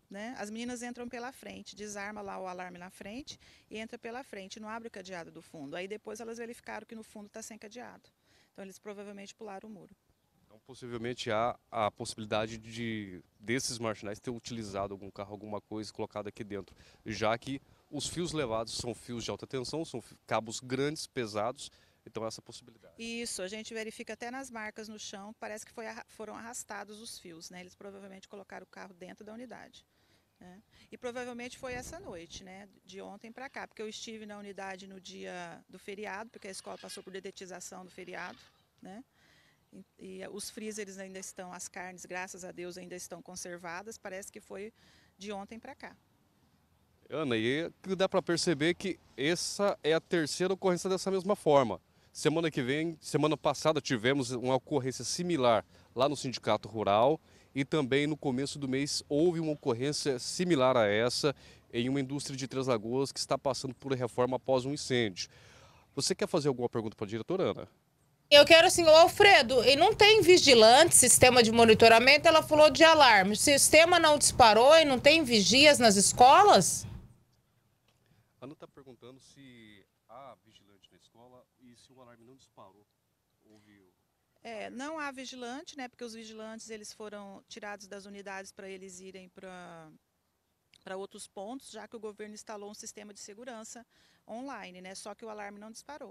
né? As meninas entram pela frente, desarma lá o alarme na frente e entra pela frente, não abre o cadeado do fundo. Aí depois elas verificaram que no fundo está sem cadeado. Então eles provavelmente pularam o muro. Então possivelmente há a possibilidade de desses marginais ter utilizado algum carro, alguma coisa colocada aqui dentro, já que os fios levados são fios de alta tensão, são cabos grandes, pesados, então essa possibilidade. Isso, a gente verifica até nas marcas no chão, parece que foi, foram arrastados os fios, né? Eles provavelmente colocaram o carro dentro da unidade. Né? E provavelmente foi essa noite, né? De ontem para cá, porque eu estive na unidade no dia do feriado, porque a escola passou por dedetização do feriado, né? E, e os freezers ainda estão, as carnes, graças a Deus, ainda estão conservadas, parece que foi de ontem para cá. Ana, e dá para perceber que essa é a terceira ocorrência dessa mesma forma. Semana que vem, semana passada, tivemos uma ocorrência similar lá no Sindicato Rural e também no começo do mês houve uma ocorrência similar a essa em uma indústria de Três Lagoas que está passando por reforma após um incêndio. Você quer fazer alguma pergunta para a diretora, Ana? Eu quero assim, o Alfredo, e não tem vigilante, sistema de monitoramento, ela falou de alarme. O sistema não disparou e não tem vigias nas escolas? A Ana está perguntando se há vigilante na escola e se o alarme não disparou. Houve... É, não há vigilante, né? Porque os vigilantes eles foram tirados das unidades para eles irem para para outros pontos, já que o governo instalou um sistema de segurança online, né? Só que o alarme não disparou.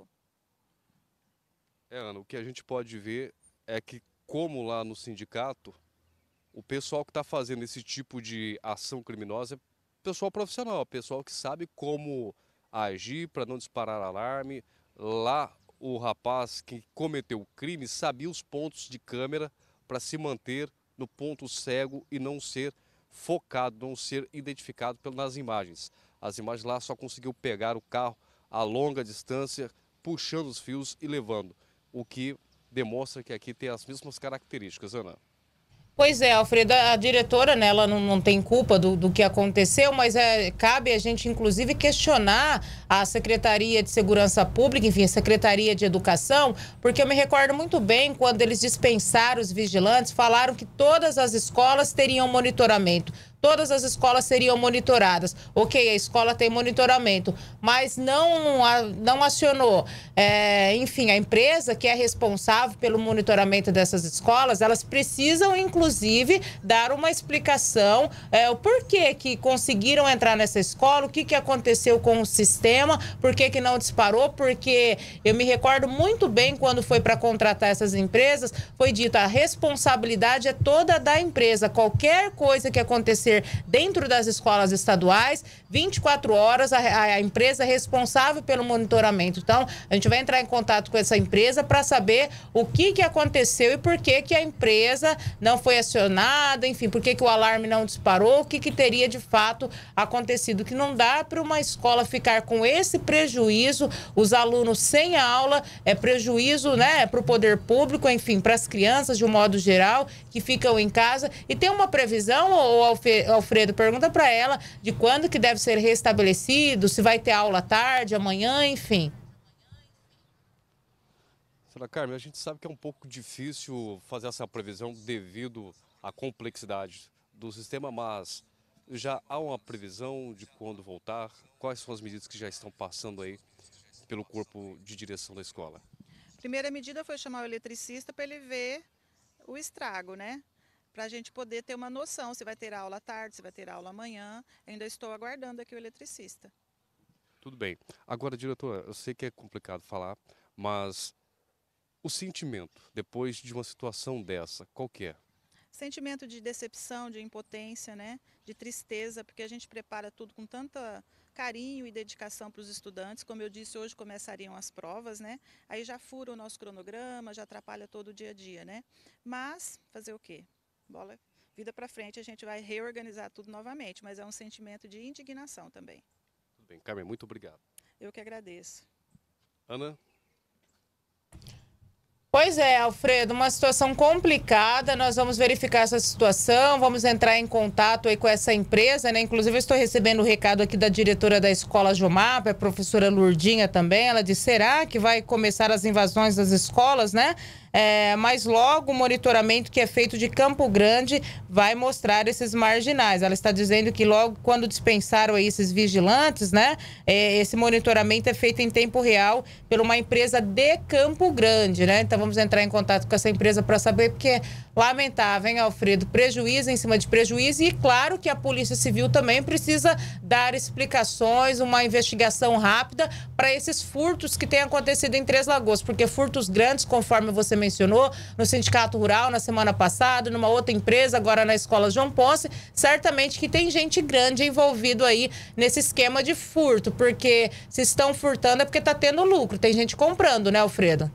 É, Ana, o que a gente pode ver é que, como lá no sindicato, o pessoal que está fazendo esse tipo de ação criminosa é pessoal profissional, pessoal que sabe como agir para não disparar alarme. Lá o rapaz que cometeu o crime sabia os pontos de câmera para se manter no ponto cego e não ser focado, não ser identificado nas imagens. As imagens lá só conseguiu pegar o carro a longa distância, puxando os fios e levando, o que demonstra que aqui tem as mesmas características, Ana. Pois é, Alfredo, a diretora, né, ela não, não tem culpa do, do que aconteceu, mas é, cabe a gente, inclusive, questionar a Secretaria de Segurança Pública, enfim, a Secretaria de Educação, porque eu me recordo muito bem quando eles dispensaram os vigilantes, falaram que todas as escolas teriam monitoramento. Todas as escolas seriam monitoradas. Ok, a escola tem monitoramento, mas não, não acionou. É, enfim, a empresa que é responsável pelo monitoramento dessas escolas, elas precisam, inclusive, dar uma explicação, é, o porquê que conseguiram entrar nessa escola, o que, que aconteceu com o sistema, por que, que não disparou, porque eu me recordo muito bem quando foi para contratar essas empresas, foi dito, a responsabilidade é toda da empresa. Qualquer coisa que acontecer dentro das escolas estaduais, vinte e quatro horas, a, a empresa é responsável pelo monitoramento. Então, a gente vai entrar em contato com essa empresa para saber o que, que aconteceu e por que, que a empresa não foi acionada, enfim, por que, que o alarme não disparou, o que, que teria de fato acontecido. Que não dá para uma escola ficar com esse prejuízo, os alunos sem aula, é prejuízo, né, para o poder público, enfim, para as crianças de um modo geral, que ficam em casa. E tem uma previsão, ou Alfredo, pergunta para ela de quando que deve ser restabelecido, se vai ter aula à tarde, amanhã, enfim. Senhora Carmen, a gente sabe que é um pouco difícil fazer essa previsão devido à complexidade do sistema, mas já há uma previsão de quando voltar? Quais são as medidas que já estão passando aí pelo corpo de direção da escola? A primeira medida foi chamar o eletricista para ele ver o estrago, né? Para a gente poder ter uma noção se vai ter aula à tarde, se vai ter aula amanhã. Eu ainda estou aguardando aqui o eletricista. Tudo bem. Agora, diretora, eu sei que é complicado falar, mas o sentimento depois de uma situação dessa, qual que é? Sentimento de decepção, de impotência, né? De tristeza, porque a gente prepara tudo com tanta carinho e dedicação para os estudantes. Como eu disse, hoje começariam as provas, né? Aí já fura o nosso cronograma, já atrapalha todo o dia a dia, né? Mas, fazer o quê? Bola, vida para frente, a gente vai reorganizar tudo novamente, mas é um sentimento de indignação também. Tudo bem, Carmen, muito obrigado. Eu que agradeço. Ana? Pois é, Alfredo, uma situação complicada. Nós vamos verificar essa situação, vamos entrar em contato aí com essa empresa, né? Inclusive, eu estou recebendo o recado aqui da diretora da escola Jomap, a professora Lurdinha também. Ela disse, será que vai começar as invasões das escolas, né? É, mas logo o monitoramento que é feito de Campo Grande vai mostrar esses marginais. Ela está dizendo que logo quando dispensaram aí esses vigilantes, né? É, esse monitoramento é feito em tempo real por uma empresa de Campo Grande, né? Então vamos entrar em contato com essa empresa para saber, porque é lamentável, hein, Alfredo? Prejuízo em cima de prejuízo, e claro que a Polícia Civil também precisa dar explicações, uma investigação rápida para esses furtos que têm acontecido em Três Lagoas, porque furtos grandes, conforme você mencionou, no Sindicato Rural na semana passada, numa outra empresa, agora na Escola João Ponce, certamente que tem gente grande envolvido aí nesse esquema de furto, porque se estão furtando é porque está tendo lucro, tem gente comprando, né, Alfredo?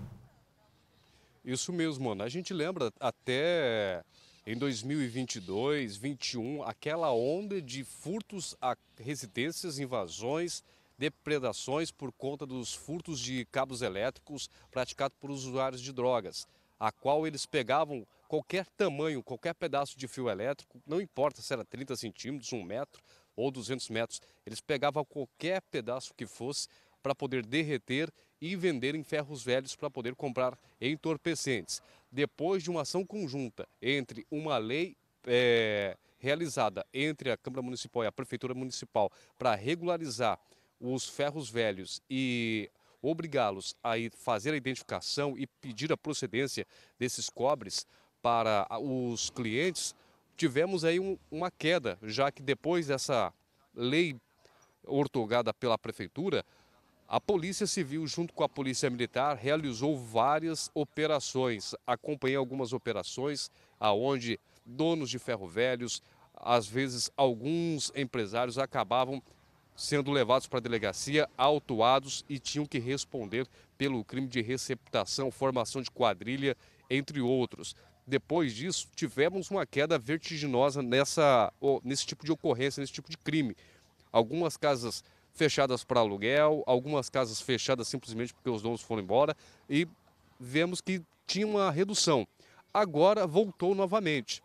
Isso mesmo, Ana. A gente lembra até em dois mil e vinte e dois, vinte e um, aquela onda de furtos a residências, invasões, depredações por conta dos furtos de cabos elétricos praticados por usuários de drogas, a qual eles pegavam qualquer tamanho, qualquer pedaço de fio elétrico, não importa se era trinta centímetros, um metro ou duzentos metros, eles pegavam qualquer pedaço que fosse para poder derreter e vender em ferros velhos para poder comprar entorpecentes. Depois de uma ação conjunta entre uma lei é, realizada entre a Câmara Municipal e a Prefeitura Municipal para regularizar os ferros velhos e obrigá-los a fazer a identificação e pedir a procedência desses cobres para os clientes, tivemos aí um, uma queda, já que depois dessa lei outorgada pela Prefeitura, a Polícia Civil, junto com a Polícia Militar, realizou várias operações. Acompanhei algumas operações aonde donos de ferro velhos, às vezes alguns empresários acabavam sendo levados para a delegacia, autuados e tinham que responder pelo crime de receptação, formação de quadrilha, entre outros. Depois disso, tivemos uma queda vertiginosa nessa, nesse tipo de ocorrência, nesse tipo de crime. Algumas casas fechadas para aluguel, algumas casas fechadas simplesmente porque os donos foram embora, e vemos que tinha uma redução. Agora voltou novamente.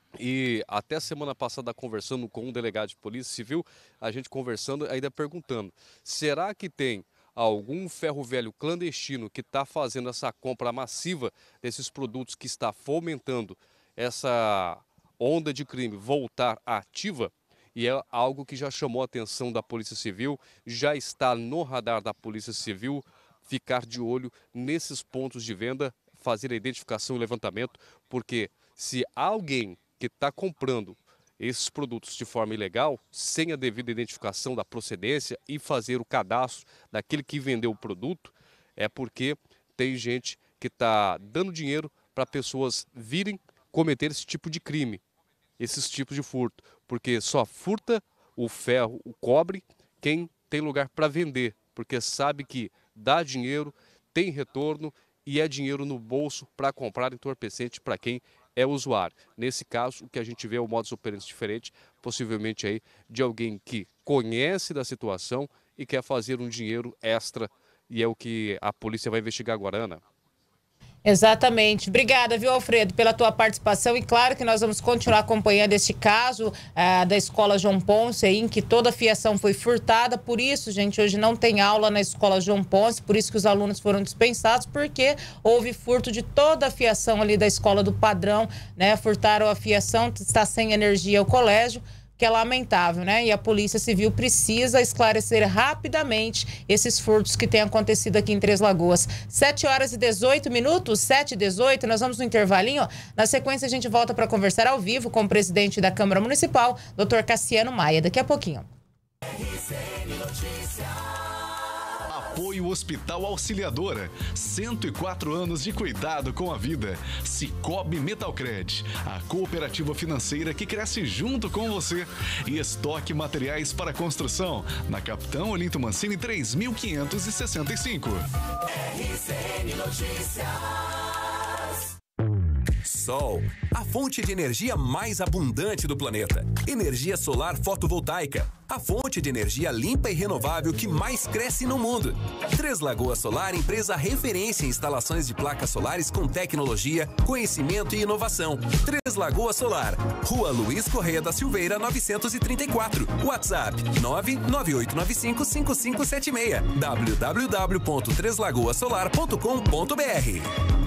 E até semana passada, conversando com um delegado de Polícia Civil, a gente conversando, ainda perguntando, será que tem algum ferro velho clandestino que está fazendo essa compra massiva desses produtos, que está fomentando essa onda de crime voltar ativa? E é algo que já chamou a atenção da Polícia Civil, já está no radar da Polícia Civil ficar de olho nesses pontos de venda, fazer a identificação e levantamento, porque se alguém que está comprando esses produtos de forma ilegal, sem a devida identificação da procedência e fazer o cadastro daquele que vendeu o produto, é porque tem gente que está dando dinheiro para pessoas virem cometer esse tipo de crime, esses tipos de furto, porque só furta o ferro, o cobre, quem tem lugar para vender, porque sabe que dá dinheiro, tem retorno e é dinheiro no bolso para comprar entorpecente para quem é usuário. Nesse caso, o que a gente vê é o modus operandi diferente, possivelmente aí de alguém que conhece da situação e quer fazer um dinheiro extra, e é o que a polícia vai investigar agora, Ana. Exatamente. Obrigada, viu, Alfredo, pela tua participação, e claro que nós vamos continuar acompanhando este caso ah, da Escola João Ponce, aí, em que toda a fiação foi furtada. Por isso, gente, hoje não tem aula na Escola João Ponce, por isso que os alunos foram dispensados, porque houve furto de toda a fiação ali da Escola do Padrão, né? Furtaram a fiação, está sem energia o colégio, que é lamentável, né? E a Polícia Civil precisa esclarecer rapidamente esses furtos que têm acontecido aqui em Três Lagoas. sete horas e dezoito minutos, sete e dezoito, nós vamos no intervalinho. Na sequência, a gente volta para conversar ao vivo com o presidente da Câmara Municipal, doutor Cassiano Maia. Daqui a pouquinho. Apoio Hospital Auxiliadora, cento e quatro anos de cuidado com a vida. Cicobi Metalcred, a cooperativa financeira que cresce junto com você. E Estoque Materiais para Construção, na Capitão Olinto Mancini três mil quinhentos e sessenta e cinco. R C N Notícias. Sol, a fonte de energia mais abundante do planeta. Energia solar fotovoltaica, a fonte de energia limpa e renovável que mais cresce no mundo. Três Lagoas Solar, empresa referência em instalações de placas solares com tecnologia, conhecimento e inovação. Três Lagoas Solar, Rua Luiz Correia da Silveira, novecentos e trinta e quatro. WhatsApp nove nove oito nove cinco cinco cinco sete seis. w w w ponto três lagoas solar ponto com ponto b r.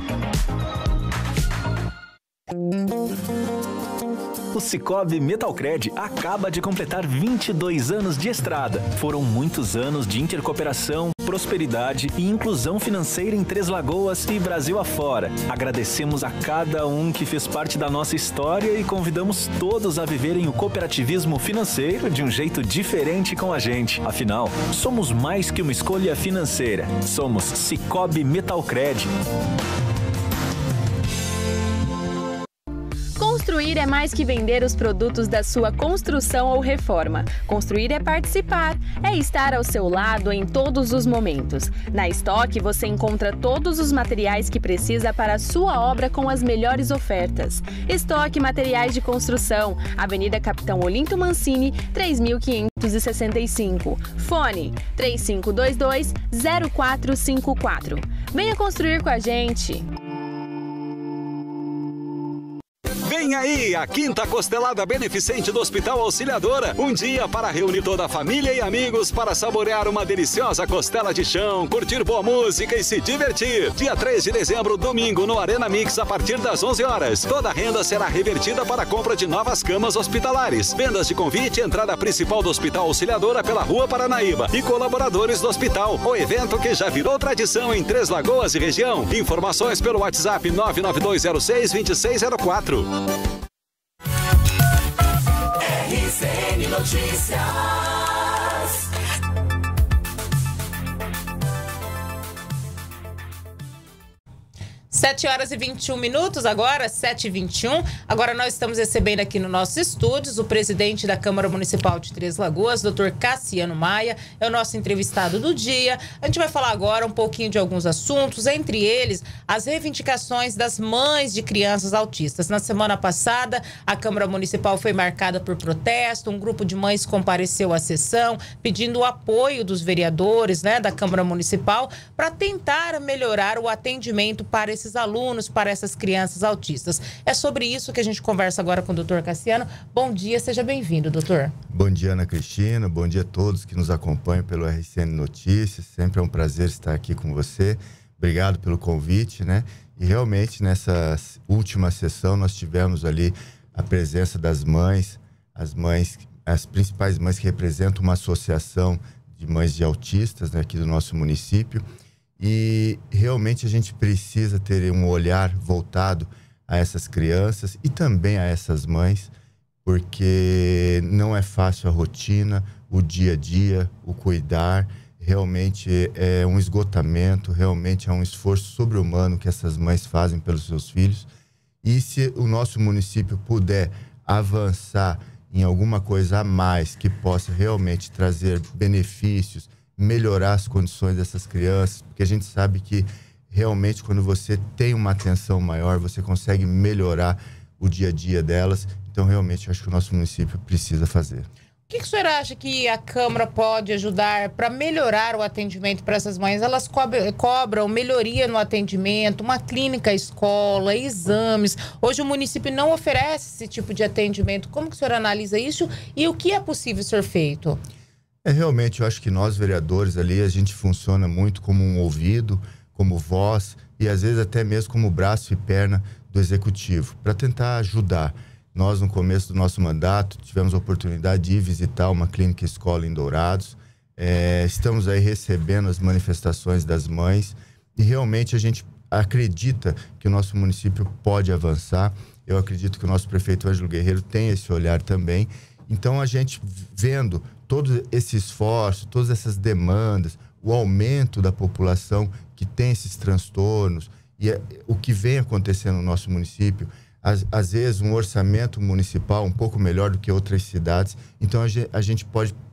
O Cicobi Metalcred acaba de completar vinte e dois anos de estrada. Foram muitos anos de intercooperação, prosperidade e inclusão financeira em Três Lagoas e Brasil afora. Agradecemos a cada um que fez parte da nossa história e convidamos todos a viverem o cooperativismo financeiro de um jeito diferente com a gente. Afinal, somos mais que uma escolha financeira. Somos Cicobi Metalcred. Construir é mais que vender os produtos da sua construção ou reforma. Construir é participar, é estar ao seu lado em todos os momentos. Na Estoque você encontra todos os materiais que precisa para a sua obra com as melhores ofertas. Estoque Materiais de Construção, Avenida Capitão Olinto Mancini, três mil quinhentos e sessenta e cinco. Fone três cinco dois dois, zero quatro cinco quatro. Venha construir com a gente! Vem aí a quinta costelada beneficente do Hospital Auxiliadora. Um dia para reunir toda a família e amigos para saborear uma deliciosa costela de chão, curtir boa música e se divertir. Dia três de dezembro, domingo, no Arena Mix, a partir das onze horas. Toda a renda será revertida para a compra de novas camas hospitalares. Vendas de convite, entrada principal do Hospital Auxiliadora pela Rua Paranaíba e colaboradores do hospital. O evento que já virou tradição em Três Lagoas e região. Informações pelo WhatsApp nove nove dois zero seis, dois seis zero quatro. R C N Notícias. sete horas e vinte e um minutos, agora, sete e vinte e um. Agora nós estamos recebendo aqui no nossos estúdios o presidente da Câmara Municipal de Três Lagoas, doutor Cassiano Maia, é o nosso entrevistado do dia. A gente vai falar agora um pouquinho de alguns assuntos, entre eles as reivindicações das mães de crianças autistas. Na semana passada, a Câmara Municipal foi marcada por protesto, um grupo de mães compareceu à sessão, pedindo o apoio dos vereadores, né, da Câmara Municipal para tentar melhorar o atendimento para esses alunos, para essas crianças autistas. É sobre isso que a gente conversa agora com o doutor Cassiano. Bom dia, seja bem-vindo, doutor. Bom dia, Ana Cristina. Bom dia a todos que nos acompanham pelo R C N Notícias. Sempre é um prazer estar aqui com você. Obrigado pelo convite, né? E realmente, nessa última sessão, nós tivemos ali a presença das mães, as mães, as principais mães que representam uma associação de mães de autistas, né, aqui do nosso município. E realmente a gente precisa ter um olhar voltado a essas crianças e também a essas mães, porque não é fácil a rotina, o dia a dia, o cuidar. Realmente é um esgotamento, realmente é um esforço sobre-humano que essas mães fazem pelos seus filhos. E se o nosso município puder avançar em alguma coisa a mais que possa realmente trazer benefícios, melhorar as condições dessas crianças, porque a gente sabe que realmente quando você tem uma atenção maior, você consegue melhorar o dia a dia delas. Então realmente eu acho que o nosso município precisa fazer. O que, que o senhor acha que a Câmara pode ajudar para melhorar o atendimento para essas mães? Elas cobram, cobram melhoria no atendimento, uma clínica escola, exames. Hoje o município não oferece esse tipo de atendimento. Como que o senhor analisa isso e o que é possível ser feito? É, realmente, eu acho que nós, vereadores, ali, a gente funciona muito como um ouvido, como voz e, às vezes, até mesmo como braço e perna do executivo, para tentar ajudar. Nós, no começo do nosso mandato, tivemos a oportunidade de ir visitar uma clínica escola em Dourados. É, estamos aí recebendo as manifestações das mães e, realmente, a gente acredita que o nosso município pode avançar. Eu acredito que o nosso prefeito Ângelo Guerreiro tem esse olhar também. Então, a gente vendo todo esse esforço, todas essas demandas, o aumento da população que tem esses transtornos e é, o que vem acontecendo no nosso município, às, às vezes um orçamento municipal um pouco melhor do que outras cidades, então a gente, a gente pode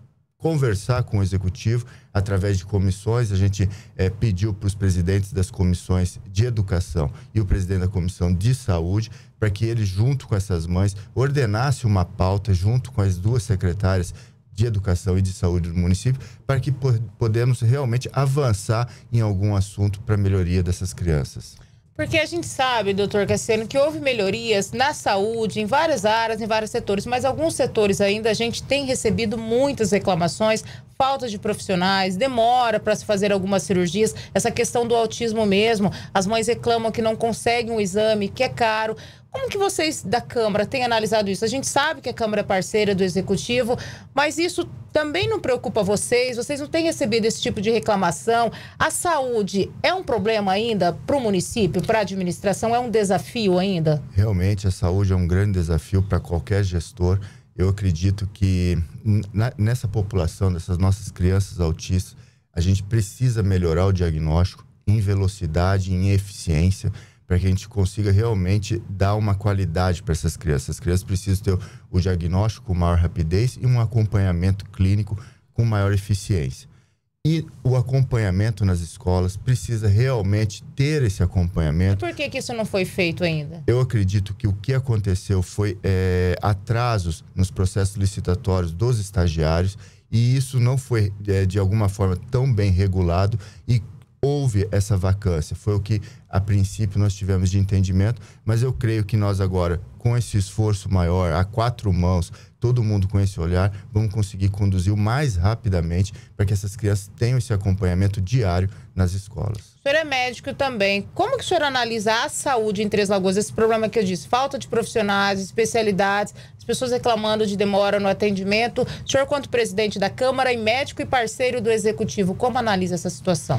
conversar com o executivo através de comissões. A gente é, pediu para os presidentes das comissões de educação e o presidente da comissão de saúde para que eles, junto com essas mães, ordenassem uma pauta junto com as duas secretárias de educação e de saúde do município, para que podemos realmente avançar em algum assunto para a melhoria dessas crianças. Porque a gente sabe, doutor Cassiano, que houve melhorias na saúde, em várias áreas, em vários setores, mas alguns setores ainda a gente tem recebido muitas reclamações, falta de profissionais, demora para se fazer algumas cirurgias, essa questão do autismo mesmo, as mães reclamam que não conseguem um exame, que é caro. Como que vocês da Câmara têm analisado isso? A gente sabe que a Câmara é parceira do Executivo, mas isso também não preocupa vocês? Vocês não têm recebido esse tipo de reclamação? A saúde é um problema ainda para o município, para a administração? É um desafio ainda? Realmente, a saúde é um grande desafio para qualquer gestor. Eu acredito que na, nessa população, nessas nossas crianças autistas, a gente precisa melhorar o diagnóstico em velocidade, em eficiência, para que a gente consiga realmente dar uma qualidade para essas crianças. As crianças precisam ter o diagnóstico com maior rapidez e um acompanhamento clínico com maior eficiência. E o acompanhamento nas escolas precisa realmente ter esse acompanhamento. E por que que isso não foi feito ainda? Eu acredito que o que aconteceu foi é, atrasos nos processos licitatórios dos estagiários, e isso não foi, é, de alguma forma, tão bem regulado, e houve essa vacância. Foi o que, a princípio, nós tivemos de entendimento, mas eu creio que nós agora, com esse esforço maior, a quatro mãos, todo mundo com esse olhar, vamos conseguir conduzir o mais rapidamente para que essas crianças tenham esse acompanhamento diário nas escolas. O senhor é médico também. Como que o senhor analisa a saúde em Três Lagoas? Esse problema que eu disse, falta de profissionais, especialidades, as pessoas reclamando de demora no atendimento. O senhor, quanto presidente da Câmara e médico e parceiro do Executivo, como analisa essa situação?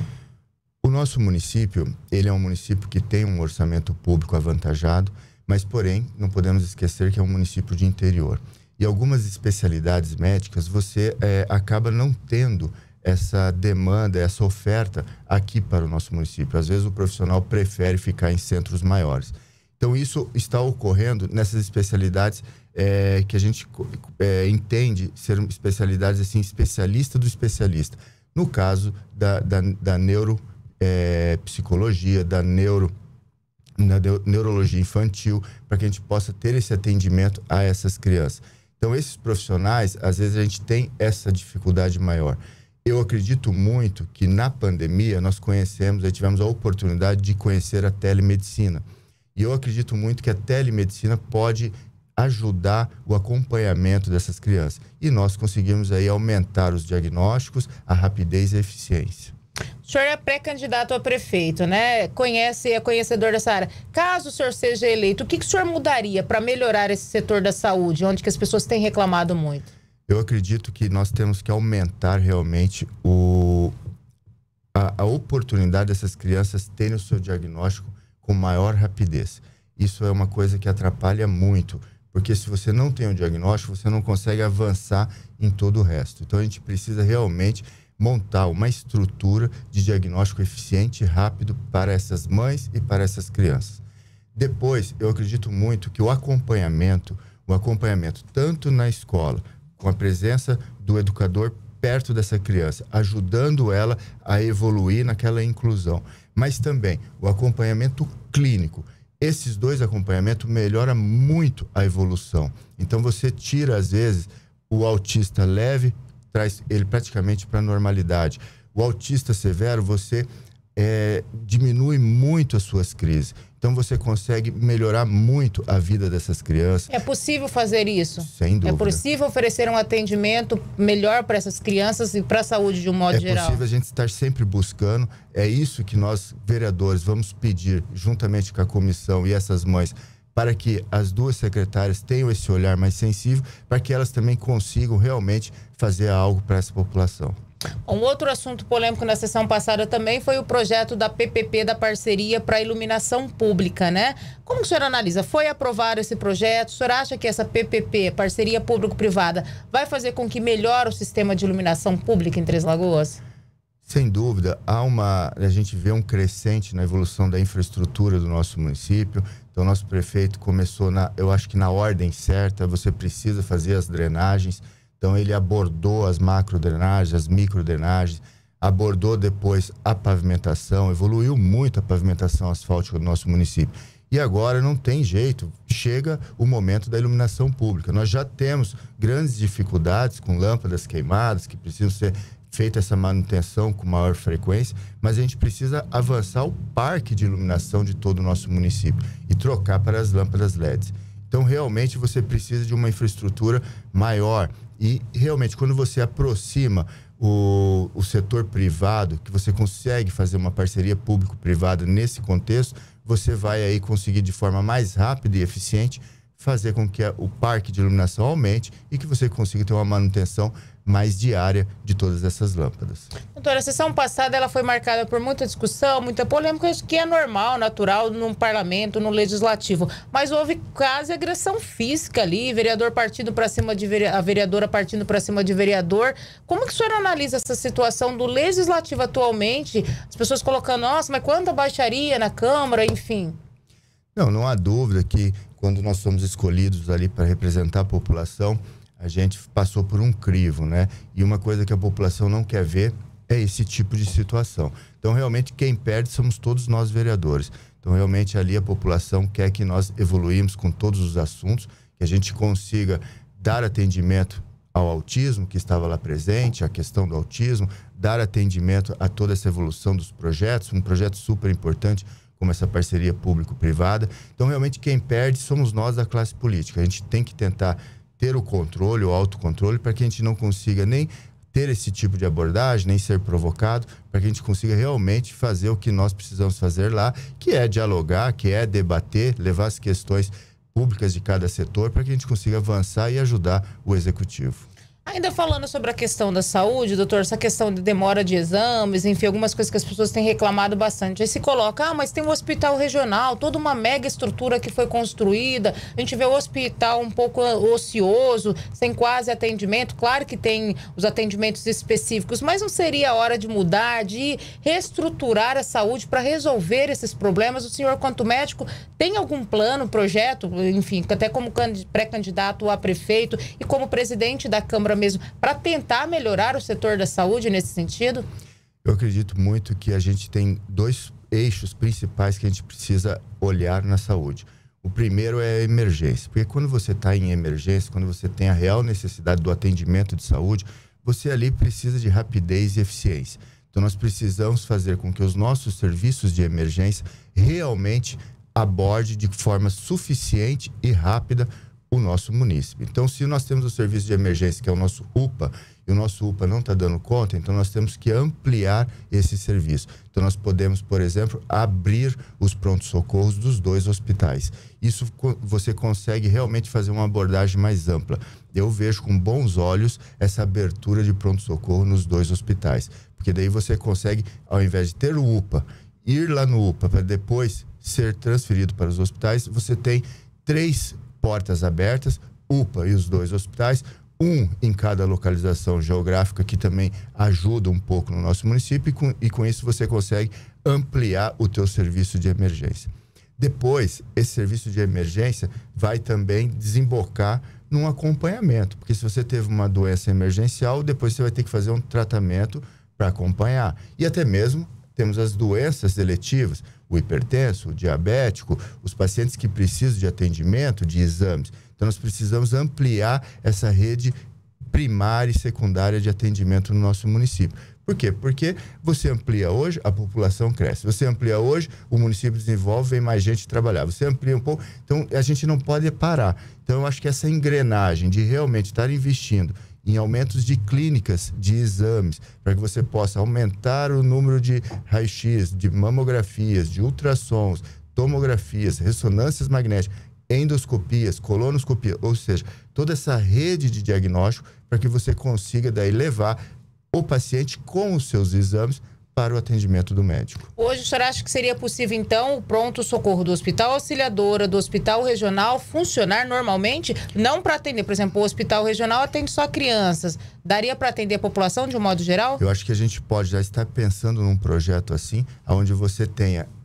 O nosso município, ele é um município que tem um orçamento público avantajado, mas, porém, não podemos esquecer que é um município de interior. E algumas especialidades médicas, você é, acaba não tendo essa demanda, essa oferta aqui para o nosso município. Às vezes o profissional prefere ficar em centros maiores. Então, isso está ocorrendo nessas especialidades é, que a gente é, entende ser especialidades, assim, especialista do especialista. No caso da, da, da neuro É, psicologia, da neuro, na de, neurologia infantil, para que a gente possa ter esse atendimento a essas crianças. Então, esses profissionais, às vezes a gente tem essa dificuldade maior. Eu acredito muito que na pandemia nós conhecemos, tivemos a oportunidade de conhecer a telemedicina. E eu acredito muito que a telemedicina pode ajudar o acompanhamento dessas crianças. E nós conseguimos aí aumentar os diagnósticos, a rapidez e a eficiência. O senhor é pré-candidato a prefeito, né? Conhece, é conhecedor dessa área. Caso o senhor seja eleito, o que, que o senhor mudaria para melhorar esse setor da saúde, onde que as pessoas têm reclamado muito? Eu acredito que nós temos que aumentar realmente o, a, a oportunidade dessas crianças terem o seu diagnóstico com maior rapidez. Isso é uma coisa que atrapalha muito, porque se você não tem o diagnóstico, você não consegue avançar em todo o resto. Então, a gente precisa realmente montar uma estrutura de diagnóstico eficiente e rápido para essas mães e para essas crianças. Depois, eu acredito muito que o acompanhamento, o acompanhamento tanto na escola, com a presença do educador perto dessa criança, ajudando ela a evoluir naquela inclusão, mas também o acompanhamento clínico. Esses dois acompanhamentos melhoram muito a evolução. Então, você tira, às vezes, o autista leve, traz ele praticamente para a normalidade. O autista severo, você é, diminui muito as suas crises. Então, você consegue melhorar muito a vida dessas crianças. É possível fazer isso? Sem dúvida. É possível oferecer um atendimento melhor para essas crianças e para a saúde de um modo é geral? É possível a gente estar sempre buscando. É isso que nós, vereadores, vamos pedir, juntamente com a comissão e essas mães, para que as duas secretárias tenham esse olhar mais sensível, para que elas também consigam realmente fazer algo para essa população. Um outro assunto polêmico na sessão passada também foi o projeto da P P P, da parceria para iluminação pública, né? Como o senhor analisa? Foi aprovado esse projeto? O senhor acha que essa P P P, parceria público-privada, vai fazer com que melhore o sistema de iluminação pública em Três Lagoas? Sem dúvida, há uma, a gente vê um crescente na evolução da infraestrutura do nosso município. Então, nosso prefeito começou, na, eu acho que na ordem certa, você precisa fazer as drenagens. Então ele abordou as macrodrenagens, as microdrenagens, abordou depois a pavimentação, evoluiu muito a pavimentação asfáltica do nosso município. E agora não tem jeito, chega o momento da iluminação pública. Nós já temos grandes dificuldades com lâmpadas queimadas, que precisam ser feita essa manutenção com maior frequência, mas a gente precisa avançar o parque de iluminação de todo o nosso município e trocar para as lâmpadas L E Ds. Então, realmente, você precisa de uma infraestrutura maior. E, realmente, quando você aproxima o, o setor privado, que você consegue fazer uma parceria público-privada nesse contexto, você vai aí conseguir, de forma mais rápida e eficiente, fazer com que o parque de iluminação aumente e que você consiga ter uma manutenção mais diária de todas essas lâmpadas. Doutora, a sessão passada ela foi marcada por muita discussão, muita polêmica, isso que é normal, natural num parlamento, no legislativo. Mas houve quase agressão física ali, vereador partindo para cima de vere... a vereadora partindo para cima de vereador. Como que o senhor analisa essa situação do legislativo atualmente? As pessoas colocando, nossa, mas quanta baixaria na Câmara, enfim. Não, não há dúvida que quando nós somos escolhidos ali para representar a população, a gente passou por um crivo, né? E uma coisa que a população não quer ver é esse tipo de situação. Então, realmente, quem perde somos todos nós vereadores. Então, realmente, ali a população quer que nós evoluímos com todos os assuntos, que a gente consiga dar atendimento ao autismo, que estava lá presente, a questão do autismo, dar atendimento a toda essa evolução dos projetos, um projeto super importante, como essa parceria público-privada. Então, realmente, quem perde somos nós da classe política. A gente tem que tentar ter o controle, o autocontrole, para que a gente não consiga nem ter esse tipo de abordagem, nem ser provocado, para que a gente consiga realmente fazer o que nós precisamos fazer lá, que é dialogar, que é debater, levar as questões públicas de cada setor, para que a gente consiga avançar e ajudar o executivo. Ainda falando sobre a questão da saúde, doutor, essa questão de demora de exames, enfim, algumas coisas que as pessoas têm reclamado bastante. Aí se coloca, ah, mas tem um hospital regional, toda uma mega estrutura que foi construída, a gente vê o hospital um pouco ocioso, sem quase atendimento. Claro que tem os atendimentos específicos, mas não seria a hora de mudar, de reestruturar a saúde para resolver esses problemas? O senhor, quanto médico, tem algum plano, projeto, enfim, até como pré-candidato a prefeito e como presidente da Câmara mesmo, para tentar melhorar o setor da saúde nesse sentido? Eu acredito muito que a gente tem dois eixos principais que a gente precisa olhar na saúde. O primeiro é a emergência, porque quando você está em emergência, quando você tem a real necessidade do atendimento de saúde, você ali precisa de rapidez e eficiência. Então nós precisamos fazer com que os nossos serviços de emergência realmente abordem de forma suficiente e rápida o nosso município. Então, se nós temos o serviço de emergência, que é o nosso U P A, e o nosso U P A não está dando conta, então nós temos que ampliar esse serviço. Então, nós podemos, por exemplo, abrir os prontos-socorros dos dois hospitais. Isso você consegue realmente fazer uma abordagem mais ampla. Eu vejo com bons olhos essa abertura de pronto-socorro nos dois hospitais, porque daí você consegue, ao invés de ter o U P A, ir lá no U P A para depois ser transferido para os hospitais, você tem três portas abertas, U P A e os dois hospitais, um em cada localização geográfica, que também ajuda um pouco no nosso município, e com, e com isso você consegue ampliar o teu serviço de emergência. Depois, esse serviço de emergência vai também desembocar num acompanhamento, porque se você teve uma doença emergencial, depois você vai ter que fazer um tratamento para acompanhar. E até mesmo temos as doenças eletivas, o hipertenso, o diabético, os pacientes que precisam de atendimento, de exames. Então, nós precisamos ampliar essa rede primária e secundária de atendimento no nosso município. Por quê? Porque você amplia hoje, a população cresce. Você amplia hoje, o município desenvolve, vem mais gente trabalhar. Você amplia um pouco, então a gente não pode parar. Então, eu acho que essa engrenagem de realmente estar investindo em aumentos de clínicas, de exames, para que você possa aumentar o número de raio-x, de mamografias, de ultrassons, tomografias, ressonâncias magnéticas, endoscopias, colonoscopia, ou seja, toda essa rede de diagnóstico para que você consiga daí levar o paciente com os seus exames para o atendimento do médico. Hoje, o senhor acha que seria possível, então, o pronto-socorro do Hospital Auxiliadora, do Hospital Regional, funcionar normalmente? Não para atender, por exemplo, o Hospital Regional atende só crianças. Daria para atender a população de um modo geral? Eu acho que a gente pode já estar pensando num projeto assim, onde você tenha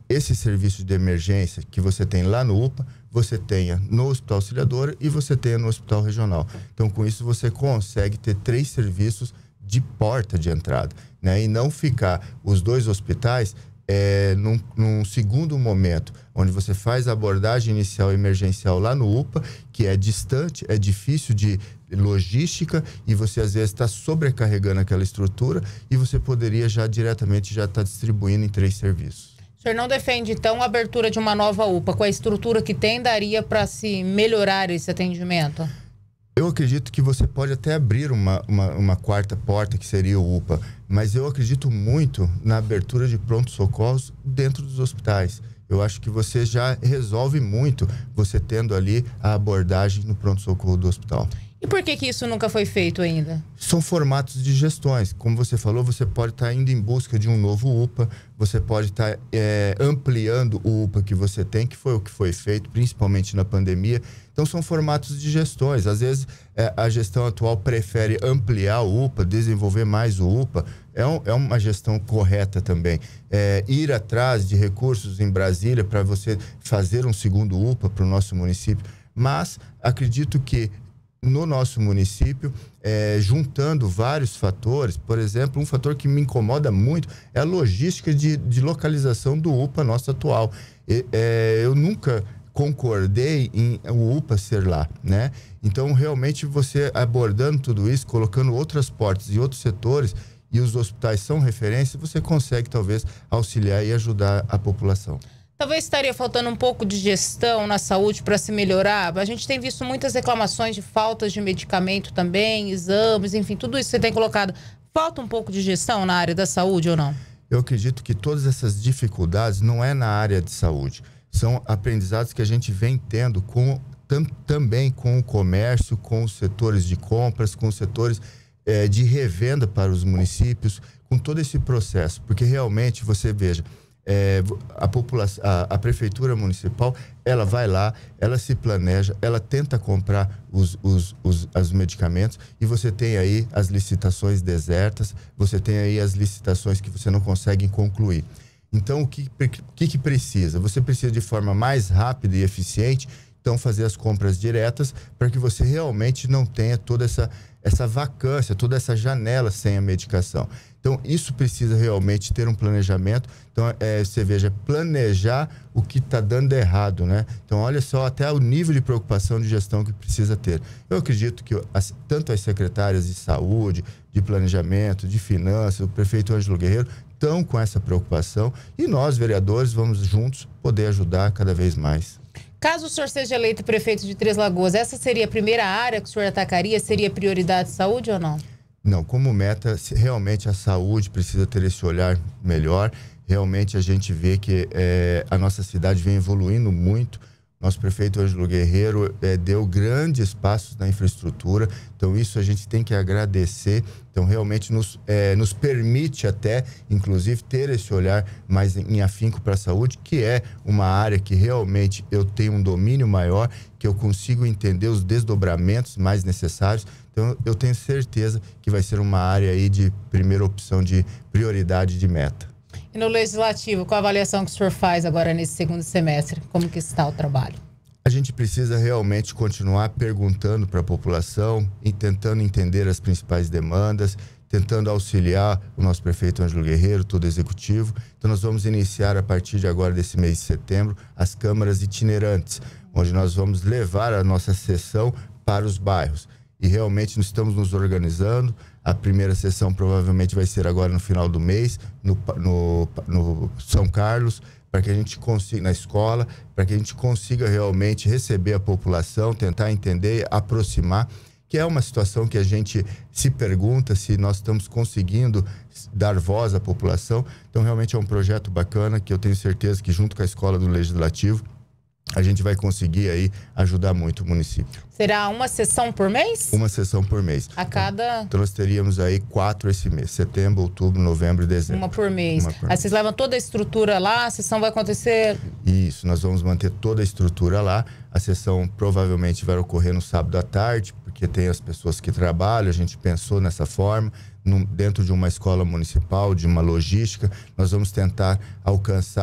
esse serviço de emergência que você tem lá no U P A, você tenha no Hospital Auxiliadora e você tenha no Hospital Regional. Então, com isso, você consegue ter três serviços de porta de entrada, né? E não ficar os dois hospitais é, num, num segundo momento, onde você faz a abordagem inicial emergencial lá no U P A, que é distante, é difícil de logística e você às vezes está sobrecarregando aquela estrutura e você poderia já diretamente já estar distribuindo em três serviços. O senhor não defende, então, a abertura de uma nova U P A? Com a estrutura que tem, daria para se melhorar esse atendimento? Eu acredito que você pode até abrir uma, uma, uma quarta porta, que seria o U P A, mas eu acredito muito na abertura de pronto-socorros dentro dos hospitais. Eu acho que você já resolve muito você tendo ali a abordagem no pronto-socorro do hospital. E por que que isso nunca foi feito ainda? São formatos de gestões. Como você falou, você pode estar indo em busca de um novo U P A, você pode estar é, ampliando o U P A que você tem, que foi o que foi feito, principalmente na pandemia. Então, são formatos de gestões. Às vezes, é, a gestão atual prefere ampliar o U P A, desenvolver mais o U P A. É, um, é uma gestão correta também. É, ir atrás de recursos em Brasília para você fazer um segundo U P A para o nosso município. Mas, acredito que no nosso município, é, juntando vários fatores, por exemplo, um fator que me incomoda muito é a logística de, de localização do U P A nosso atual. E, é, eu nunca concordei em o U P A ser lá, né? Então, realmente, você abordando tudo isso, colocando outras portas e outros setores, e os hospitais são referência, você consegue, talvez, auxiliar e ajudar a população. Talvez estaria faltando um pouco de gestão na saúde para se melhorar. A gente tem visto muitas reclamações de faltas de medicamento também, exames, enfim, tudo isso que você tem colocado. Falta um pouco de gestão na área da saúde ou não? Eu acredito que todas essas dificuldades não é na área de saúde. São aprendizados que a gente vem tendo com, tam, também com o comércio, com os setores de compras, com os setores é, de revenda para os municípios, com todo esse processo. Porque realmente, você veja, É, a, população, a, a prefeitura municipal, ela vai lá, ela se planeja, ela tenta comprar os, os, os, os medicamentos e você tem aí as licitações desertas, você tem aí as licitações que você não consegue concluir. Então, o que, que, que precisa? Você precisa de forma mais rápida e eficiente, então fazer as compras diretas para que você realmente não tenha toda essa, essa vacância, toda essa janela sem a medicação. Então, isso precisa realmente ter um planejamento. Então, é, você veja, planejar o que está dando errado, né? Então, olha só até o nível de preocupação de gestão que precisa ter. Eu acredito que as, tanto as secretárias de saúde, de planejamento, de finanças, o prefeito Ângelo Guerreiro, estão com essa preocupação e nós, vereadores, vamos juntos poder ajudar cada vez mais. Caso o senhor seja eleito prefeito de Três Lagoas, essa seria a primeira área que o senhor atacaria? Seria prioridade de saúde ou não? Não, como meta, realmente a saúde precisa ter esse olhar melhor. Realmente a gente vê que é, a nossa cidade vem evoluindo muito. Nosso prefeito Ângelo Guerreiro é, deu grandes passos na infraestrutura. Então isso a gente tem que agradecer. Então realmente nos, é, nos permite até, inclusive, ter esse olhar mais em, em afinco para a saúde, que é uma área que realmente eu tenho um domínio maior, que eu consigo entender os desdobramentos mais necessários. Então, eu tenho certeza que vai ser uma área aí de primeira opção, de prioridade de meta. E no Legislativo, qual a avaliação que o senhor faz agora nesse segundo semestre? Como que está o trabalho? A gente precisa realmente continuar perguntando para a população e tentando entender as principais demandas, tentando auxiliar o nosso prefeito Ângelo Guerreiro, todo o executivo. Então, nós vamos iniciar, a partir de agora, desse mês de setembro, as câmaras itinerantes, onde nós vamos levar a nossa sessão para os bairros. E realmente nós estamos nos organizando. A primeira sessão provavelmente vai ser agora no final do mês, no, no, no São Carlos, para que a gente consiga, na escola, para que a gente consiga realmente receber a população, tentar entender, aproximar, que é uma situação que a gente se pergunta se nós estamos conseguindo dar voz à população. Então, realmente é um projeto bacana que eu tenho certeza que, junto com a Escola do Legislativo, a gente vai conseguir aí ajudar muito o município. Será uma sessão por mês? Uma sessão por mês. A cada... Então nós teríamos aí quatro esse mês, setembro, outubro, novembro e dezembro. Uma por mês. Uma por aí mês. Vocês levam toda a estrutura lá, a sessão vai acontecer... Isso, nós vamos manter toda a estrutura lá. A sessão provavelmente vai ocorrer no sábado à tarde, porque tem as pessoas que trabalham, a gente pensou nessa forma, num, dentro de uma escola municipal, de uma logística, nós vamos tentar alcançar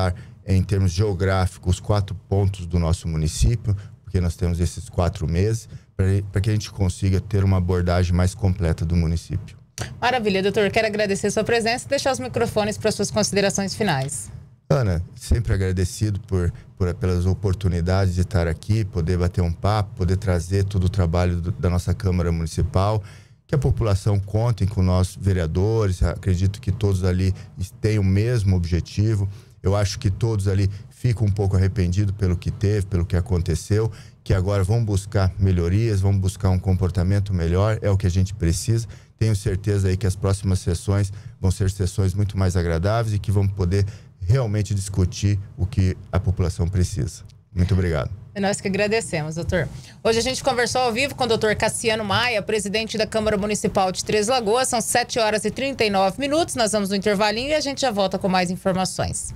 em termos geográficos, os quatro pontos do nosso município, porque nós temos esses quatro meses, para que a gente consiga ter uma abordagem mais completa do município. Maravilha, doutor. Quero agradecer a sua presença e deixar os microfones para suas considerações finais. Ana, sempre agradecido por, por, pelas oportunidades de estar aqui, poder bater um papo, poder trazer todo o trabalho do, da nossa Câmara Municipal, que a população contem com nós vereadores, acredito que todos ali têm o mesmo objetivo. Eu acho que todos ali ficam um pouco arrependidos pelo que teve, pelo que aconteceu, que agora vão buscar melhorias, vão buscar um comportamento melhor, é o que a gente precisa. Tenho certeza aí que as próximas sessões vão ser sessões muito mais agradáveis e que vão poder realmente discutir o que a população precisa. Muito obrigado. É nós que agradecemos, doutor. Hoje a gente conversou ao vivo com o doutor Cassiano Maia, presidente da Câmara Municipal de Três Lagoas. São sete horas e trinta e nove minutos. Nós vamos no intervalinho e a gente já volta com mais informações.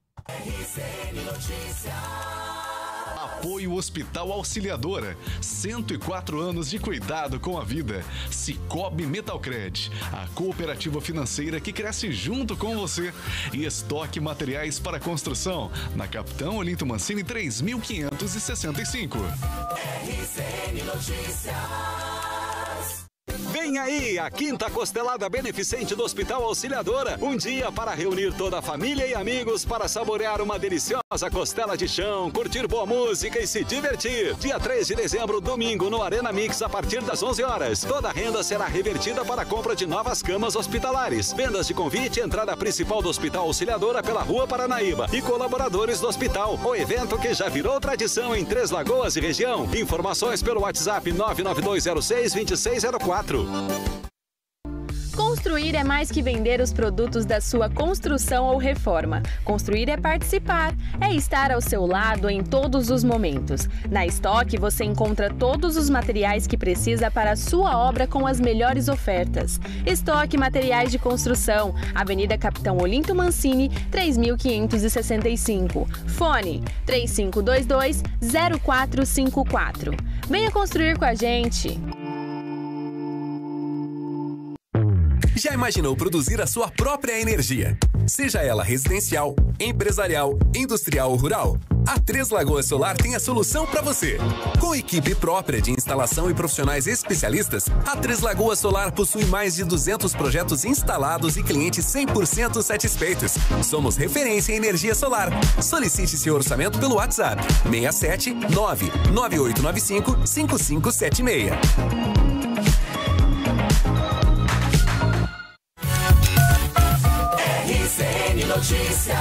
Apoio Hospital Auxiliadora, cento e quatro anos de cuidado com a vida. Cicobi Metalcred, a cooperativa financeira que cresce junto com você. E Estoque Materiais para Construção, na Capitão Olinto Mancini três mil quinhentos e sessenta e cinco. R C N Notícias. Vem aí a quinta costelada beneficente do Hospital Auxiliadora. Um dia para reunir toda a família e amigos para saborear uma deliciosa costela de chão, curtir boa música e se divertir. Dia três de dezembro, domingo, no Arena Mix, a partir das onze horas. Toda a renda será revertida para a compra de novas camas hospitalares. Vendas de convite, entrada principal do Hospital Auxiliadora pela Rua Paranaíba e colaboradores do hospital. O evento que já virou tradição em Três Lagoas e região. Informações pelo WhatsApp nove nove dois zero seis, dois seis zero quatro. Construir é mais que vender os produtos da sua construção ou reforma. Construir é participar, é estar ao seu lado em todos os momentos. Na Estoque você encontra todos os materiais que precisa para a sua obra com as melhores ofertas. Estoque Materiais de Construção, Avenida Capitão Olinto Mancini, três mil quinhentos e sessenta e cinco. Fone três cinco dois dois, zero quatro cinco quatro. Venha construir com a gente! Já imaginou produzir a sua própria energia? Seja ela residencial, empresarial, industrial ou rural? A Três Lagoas Solar tem a solução para você. Com equipe própria de instalação e profissionais especialistas, a Três Lagoas Solar possui mais de duzentos projetos instalados e clientes cem por cento satisfeitos. Somos referência em energia solar. Solicite seu orçamento pelo WhatsApp seis sete nove nove oito nove cinco cinco cinco sete seis. R C N Notícias.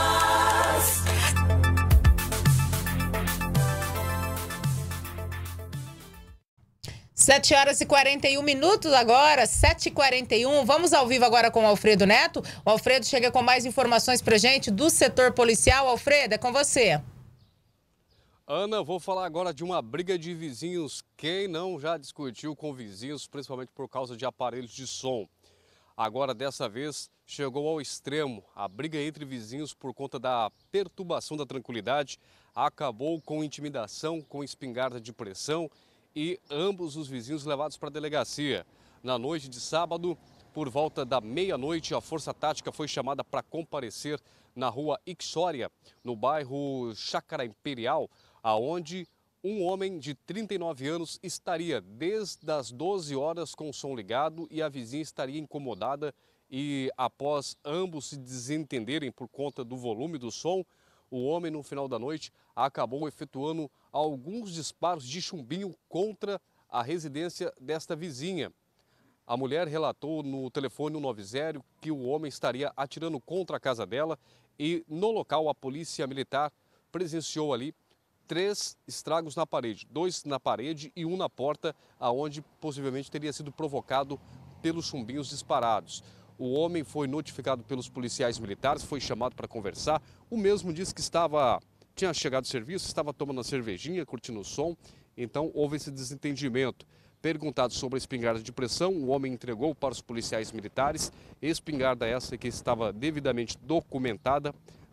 sete horas e quarenta e um minutos agora, sete e quarenta e um. Vamos ao vivo agora com o Alfredo Neto. O Alfredo chega com mais informações pra gente do setor policial. Alfredo, é com você. Ana, vou falar agora de uma briga de vizinhos. Quem não já discutiu com vizinhos, principalmente por causa de aparelhos de som? Agora, dessa vez, chegou ao extremo. A briga entre vizinhos por conta da perturbação da tranquilidade acabou com intimidação, com espingarda de pressão e ambos os vizinhos levados para a delegacia. Na noite de sábado, por volta da meia-noite, a Força Tática foi chamada para comparecer na rua Ixória, no bairro Chácara Imperial, aonde um homem de trinta e nove anos estaria desde as doze horas com o som ligado e a vizinha estaria incomodada e após ambos se desentenderem por conta do volume do som, o homem no final da noite acabou efetuando alguns disparos de chumbinho contra a residência desta vizinha. A mulher relatou no telefone cento e noventa que o homem estaria atirando contra a casa dela e no local a polícia militar presenciou ali três estragos na parede, dois na parede e um na porta, aonde possivelmente teria sido provocado pelos chumbinhos disparados. O homem foi notificado pelos policiais militares, foi chamado para conversar. O mesmo disse que estava, tinha chegado do serviço, estava tomando uma cervejinha, curtindo o som, então houve esse desentendimento. Perguntado sobre a espingarda de pressão, o homem entregou para os policiais militares. Espingarda essa que estava devidamente documentada,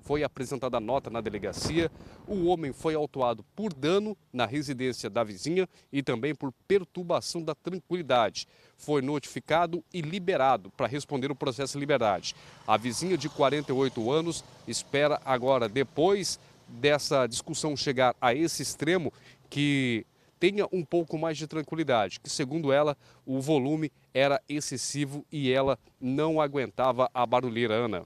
foi apresentada a nota na delegacia. O homem foi autuado por dano na residência da vizinha e também por perturbação da tranquilidade. Foi notificado e liberado para responder o processo de liberdade. A vizinha de quarenta e oito anos espera agora, depois dessa discussão chegar a esse extremo, que tenha um pouco mais de tranquilidade, que segundo ela o volume era excessivo e ela não aguentava a barulheira, Ana.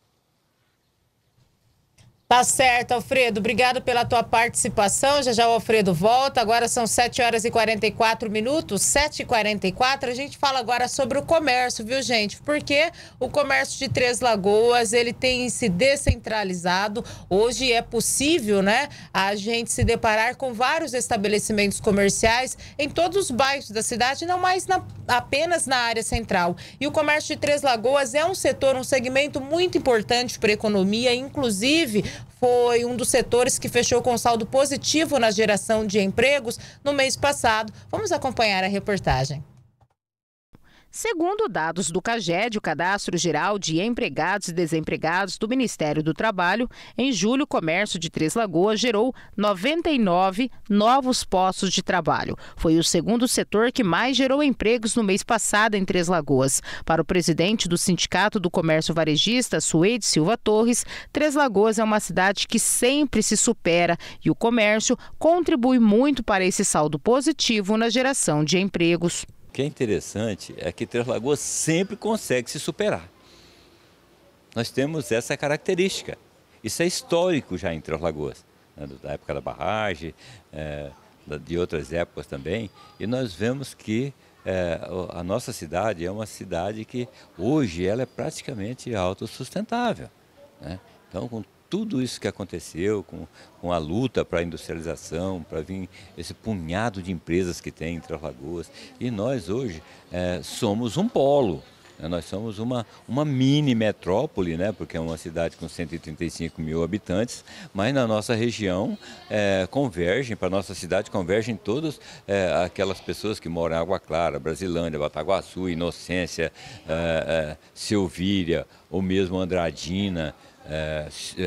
Tá certo, Alfredo. Obrigado pela tua participação. Já já o Alfredo volta. Agora são sete horas e quarenta e quatro minutos. sete e quarenta e quatro. A gente fala agora sobre o comércio, viu, gente? Porque o comércio de Três Lagoas, ele tem se descentralizado. Hoje é possível, né, a gente se deparar com vários estabelecimentos comerciais em todos os bairros da cidade, não mais na, apenas na área central. E o comércio de Três Lagoas é um setor, um segmento muito importante para a economia, inclusive foi um dos setores que fechou com saldo positivo na geração de empregos no mês passado. Vamos acompanhar a reportagem. Segundo dados do CAGED, o Cadastro Geral de Empregados e Desempregados do Ministério do Trabalho, em julho o comércio de Três Lagoas gerou noventa e nove novos postos de trabalho. Foi o segundo setor que mais gerou empregos no mês passado em Três Lagoas. Para o presidente do Sindicato do Comércio Varejista, Suede Silva Torres, Três Lagoas é uma cidade que sempre se supera e o comércio contribui muito para esse saldo positivo na geração de empregos. O que é interessante é que Três Lagoas sempre consegue se superar. Nós temos essa característica. Isso é histórico já em Três Lagoas, né, da época da barragem, é, de outras épocas também. E nós vemos que é, a nossa cidade é uma cidade que hoje ela é praticamente autossustentável, né? Então, com tudo isso que aconteceu, com, com a luta para a industrialização, para vir esse punhado de empresas que tem em Três Lagoas. E nós hoje é, somos um polo, né? Nós somos uma, uma mini metrópole, né? Porque é uma cidade com cento e trinta e cinco mil habitantes, mas na nossa região é, convergem, para a nossa cidade convergem todas é, aquelas pessoas que moram em Água Clara, Brasilândia, Bataguaçu, Inocência, é, é, Silvíria, ou mesmo Andradina, É,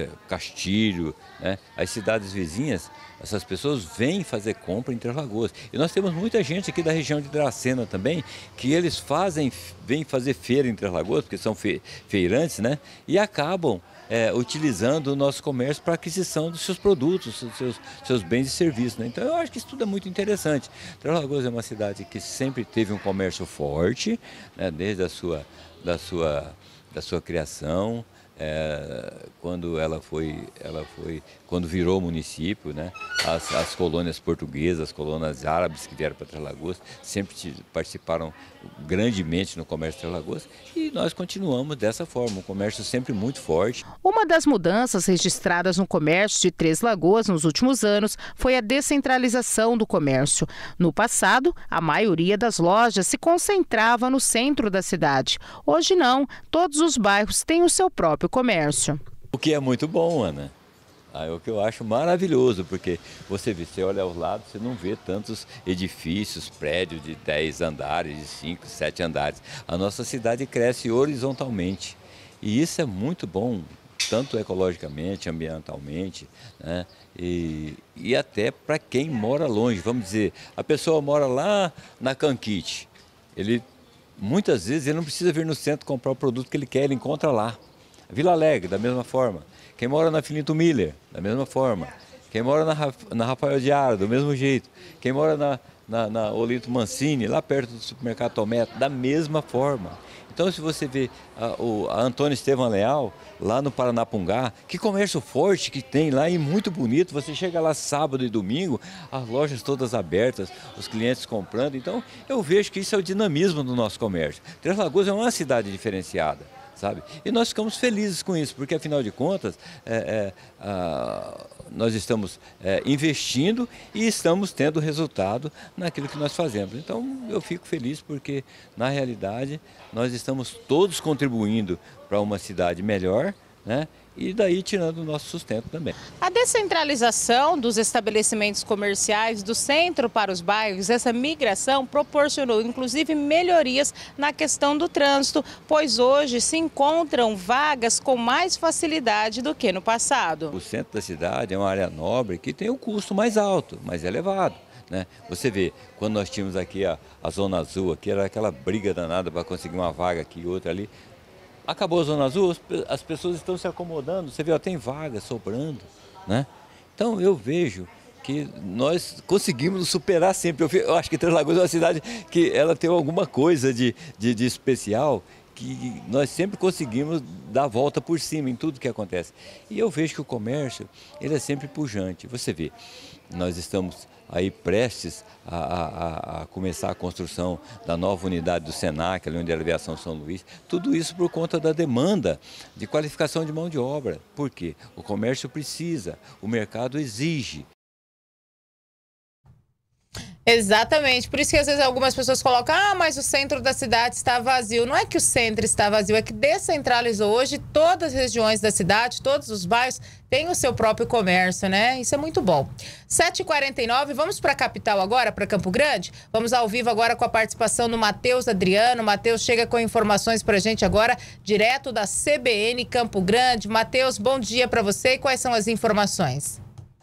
Castilho, né? As cidades vizinhas, essas pessoas vêm fazer compra em Três Lagoas. E nós temos muita gente aqui da região de Dracena também, que eles fazem, vêm fazer feira em Três Lagoas, porque são fe, feirantes, né? E acabam é, utilizando o nosso comércio para aquisição dos seus produtos, dos seus, seus bens e serviços, né? Então eu acho que isso tudo é muito interessante. Três Lagoas é uma cidade que sempre teve um comércio forte, né? Desde a sua, da sua, da sua criação. É, quando ela foi, ela foi, quando virou município, né? As, as colônias portuguesas, as colônias árabes que vieram para Três Lagoas sempre participaram grandemente no comércio de Três Lagoas e nós continuamos dessa forma, um comércio sempre muito forte. Uma das mudanças registradas no comércio de Três Lagoas nos últimos anos foi a descentralização do comércio. No passado, a maioria das lojas se concentrava no centro da cidade. Hoje não, todos os bairros têm o seu próprio comércio. O que é muito bom, Ana. É o que eu acho maravilhoso, porque você, vê, você olha aos lados, você não vê tantos edifícios, prédios de dez andares, de cinco, sete andares. A nossa cidade cresce horizontalmente e isso é muito bom, tanto ecologicamente, ambientalmente, né? e, e até para quem mora longe. Vamos dizer, a pessoa mora lá na Canquite, ele, muitas vezes ele não precisa vir no centro comprar o produto que ele quer, ele encontra lá. Vila Alegre, da mesma forma. Quem mora na Filinto Miller, da mesma forma. Quem mora na, na Rafael de Ara, do mesmo jeito. Quem mora na, na, na Olito Mancini, lá perto do supermercado Tomé, da mesma forma. Então, se você vê a, o, a Antônio Estevam Leal, lá no Paranapungá, que comércio forte que tem lá e muito bonito. Você chega lá sábado e domingo, as lojas todas abertas, os clientes comprando. Então, eu vejo que isso é o dinamismo do nosso comércio. Três Lagoas é uma cidade diferenciada, sabe? E nós ficamos felizes com isso, porque afinal de contas, é, é, a, nós estamos é, investindo e estamos tendo resultado naquilo que nós fazemos. Então eu fico feliz porque, na realidade, nós estamos todos contribuindo para uma cidade melhor, né? e daí tirando o nosso sustento também. A descentralização dos estabelecimentos comerciais do centro para os bairros, essa migração proporcionou inclusive melhorias na questão do trânsito, pois hoje se encontram vagas com mais facilidade do que no passado. O centro da cidade é uma área nobre que tem o custo mais alto, mais elevado. Né? Você vê, quando nós tínhamos aqui a, a Zona Azul, aqui era aquela briga danada para conseguir uma vaga aqui e outra ali. Acabou a Zona Azul, as pessoas estão se acomodando, você vê, ó, tem vaga sobrando, né? Então eu vejo que nós conseguimos superar sempre. Eu, eu acho que Três Lagoas é uma cidade que ela tem alguma coisa de, de, de especial, que nós sempre conseguimos dar a volta por cima em tudo que acontece. E eu vejo que o comércio, ele é sempre pujante. Você vê, nós estamos aí prestes a, a, a começar a construção da nova unidade do Senac, ali onde é a Aviação São Luís. Tudo isso por conta da demanda de qualificação de mão de obra. Por quê? O comércio precisa, o mercado exige. Exatamente, por isso que às vezes algumas pessoas colocam, ah, mas o centro da cidade está vazio. Não é que o centro está vazio, é que descentralizou hoje todas as regiões da cidade, todos os bairros têm o seu próprio comércio, né? Isso é muito bom. sete e quarenta e nove, vamos para a capital agora, para Campo Grande? Vamos ao vivo agora com a participação do Matheus Adriano. Matheus chega com informações para a gente agora, direto da C B N Campo Grande. Matheus, bom dia para você e quais são as informações?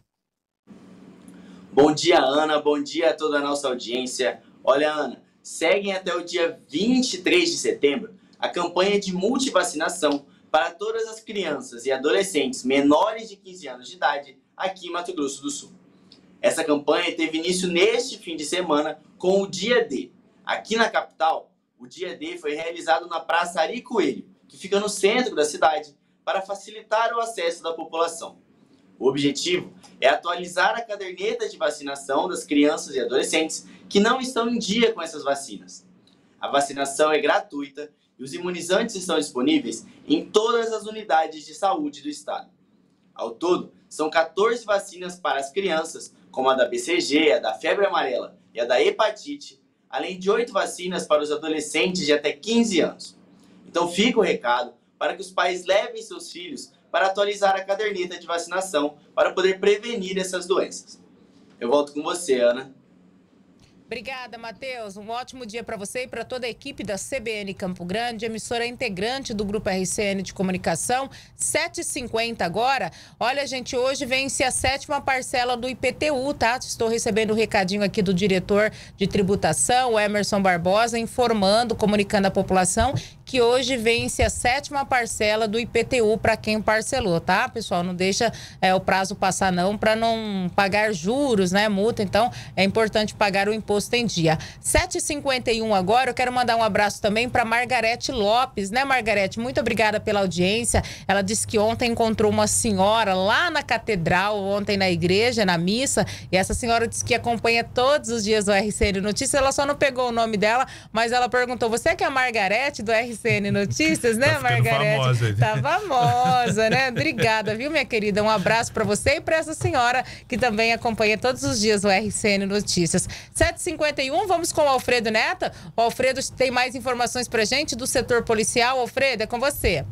Bom dia, Ana. Bom dia a toda a nossa audiência. Olha, Ana, seguem até o dia vinte e três de setembro a campanha de multivacinação para todas as crianças e adolescentes menores de quinze anos de idade aqui em Mato Grosso do Sul. Essa campanha teve início neste fim de semana com o Dia D. Aqui na capital, o Dia D foi realizado na Praça Ari Coelho, que fica no centro da cidade, para facilitar o acesso da população. O objetivo é atualizar a caderneta de vacinação das crianças e adolescentes que não estão em dia com essas vacinas. A vacinação é gratuita e os imunizantes estão disponíveis em todas as unidades de saúde do estado. Ao todo, são quatorze vacinas para as crianças, como a da B C G, a da febre amarela e a da hepatite, além de oito vacinas para os adolescentes de até quinze anos. Então fica o recado para que os pais levem seus filhos para atualizar a caderneta de vacinação para poder prevenir essas doenças. Eu volto com você, Ana. Obrigada, Matheus. Um ótimo dia para você e para toda a equipe da C B N Campo Grande, emissora integrante do Grupo R C N de Comunicação. sete e cinquenta agora. Olha, gente, hoje vence a sétima parcela do I P T U, tá? Estou recebendo o um recadinho aqui do diretor de tributação, o Emerson Barbosa, informando, comunicando à população que hoje vence a sétima parcela do I P T U para quem parcelou, tá? Pessoal, não deixa é, o prazo passar não, para não pagar juros, né, multa. Então, é importante pagar o imposto em dia. sete e cinquenta e um agora, eu quero mandar um abraço também para Margarete Lopes, né, Margarete? Muito obrigada pela audiência. Ela disse que ontem encontrou uma senhora lá na catedral, ontem na igreja, na missa, e essa senhora disse que acompanha todos os dias o R C N Notícias. Ela só não pegou o nome dela, mas ela perguntou, você que é a Margarete do R C N Notícias, né, tá Margarete? Famosa. Tá famosa, né? Obrigada, viu, minha querida? Um abraço para você e para essa senhora que também acompanha todos os dias o R C N Notícias. sete e cinquenta e um, vamos com o Alfredo Neto. O Alfredo tem mais informações pra gente do setor policial. Alfredo, é com você.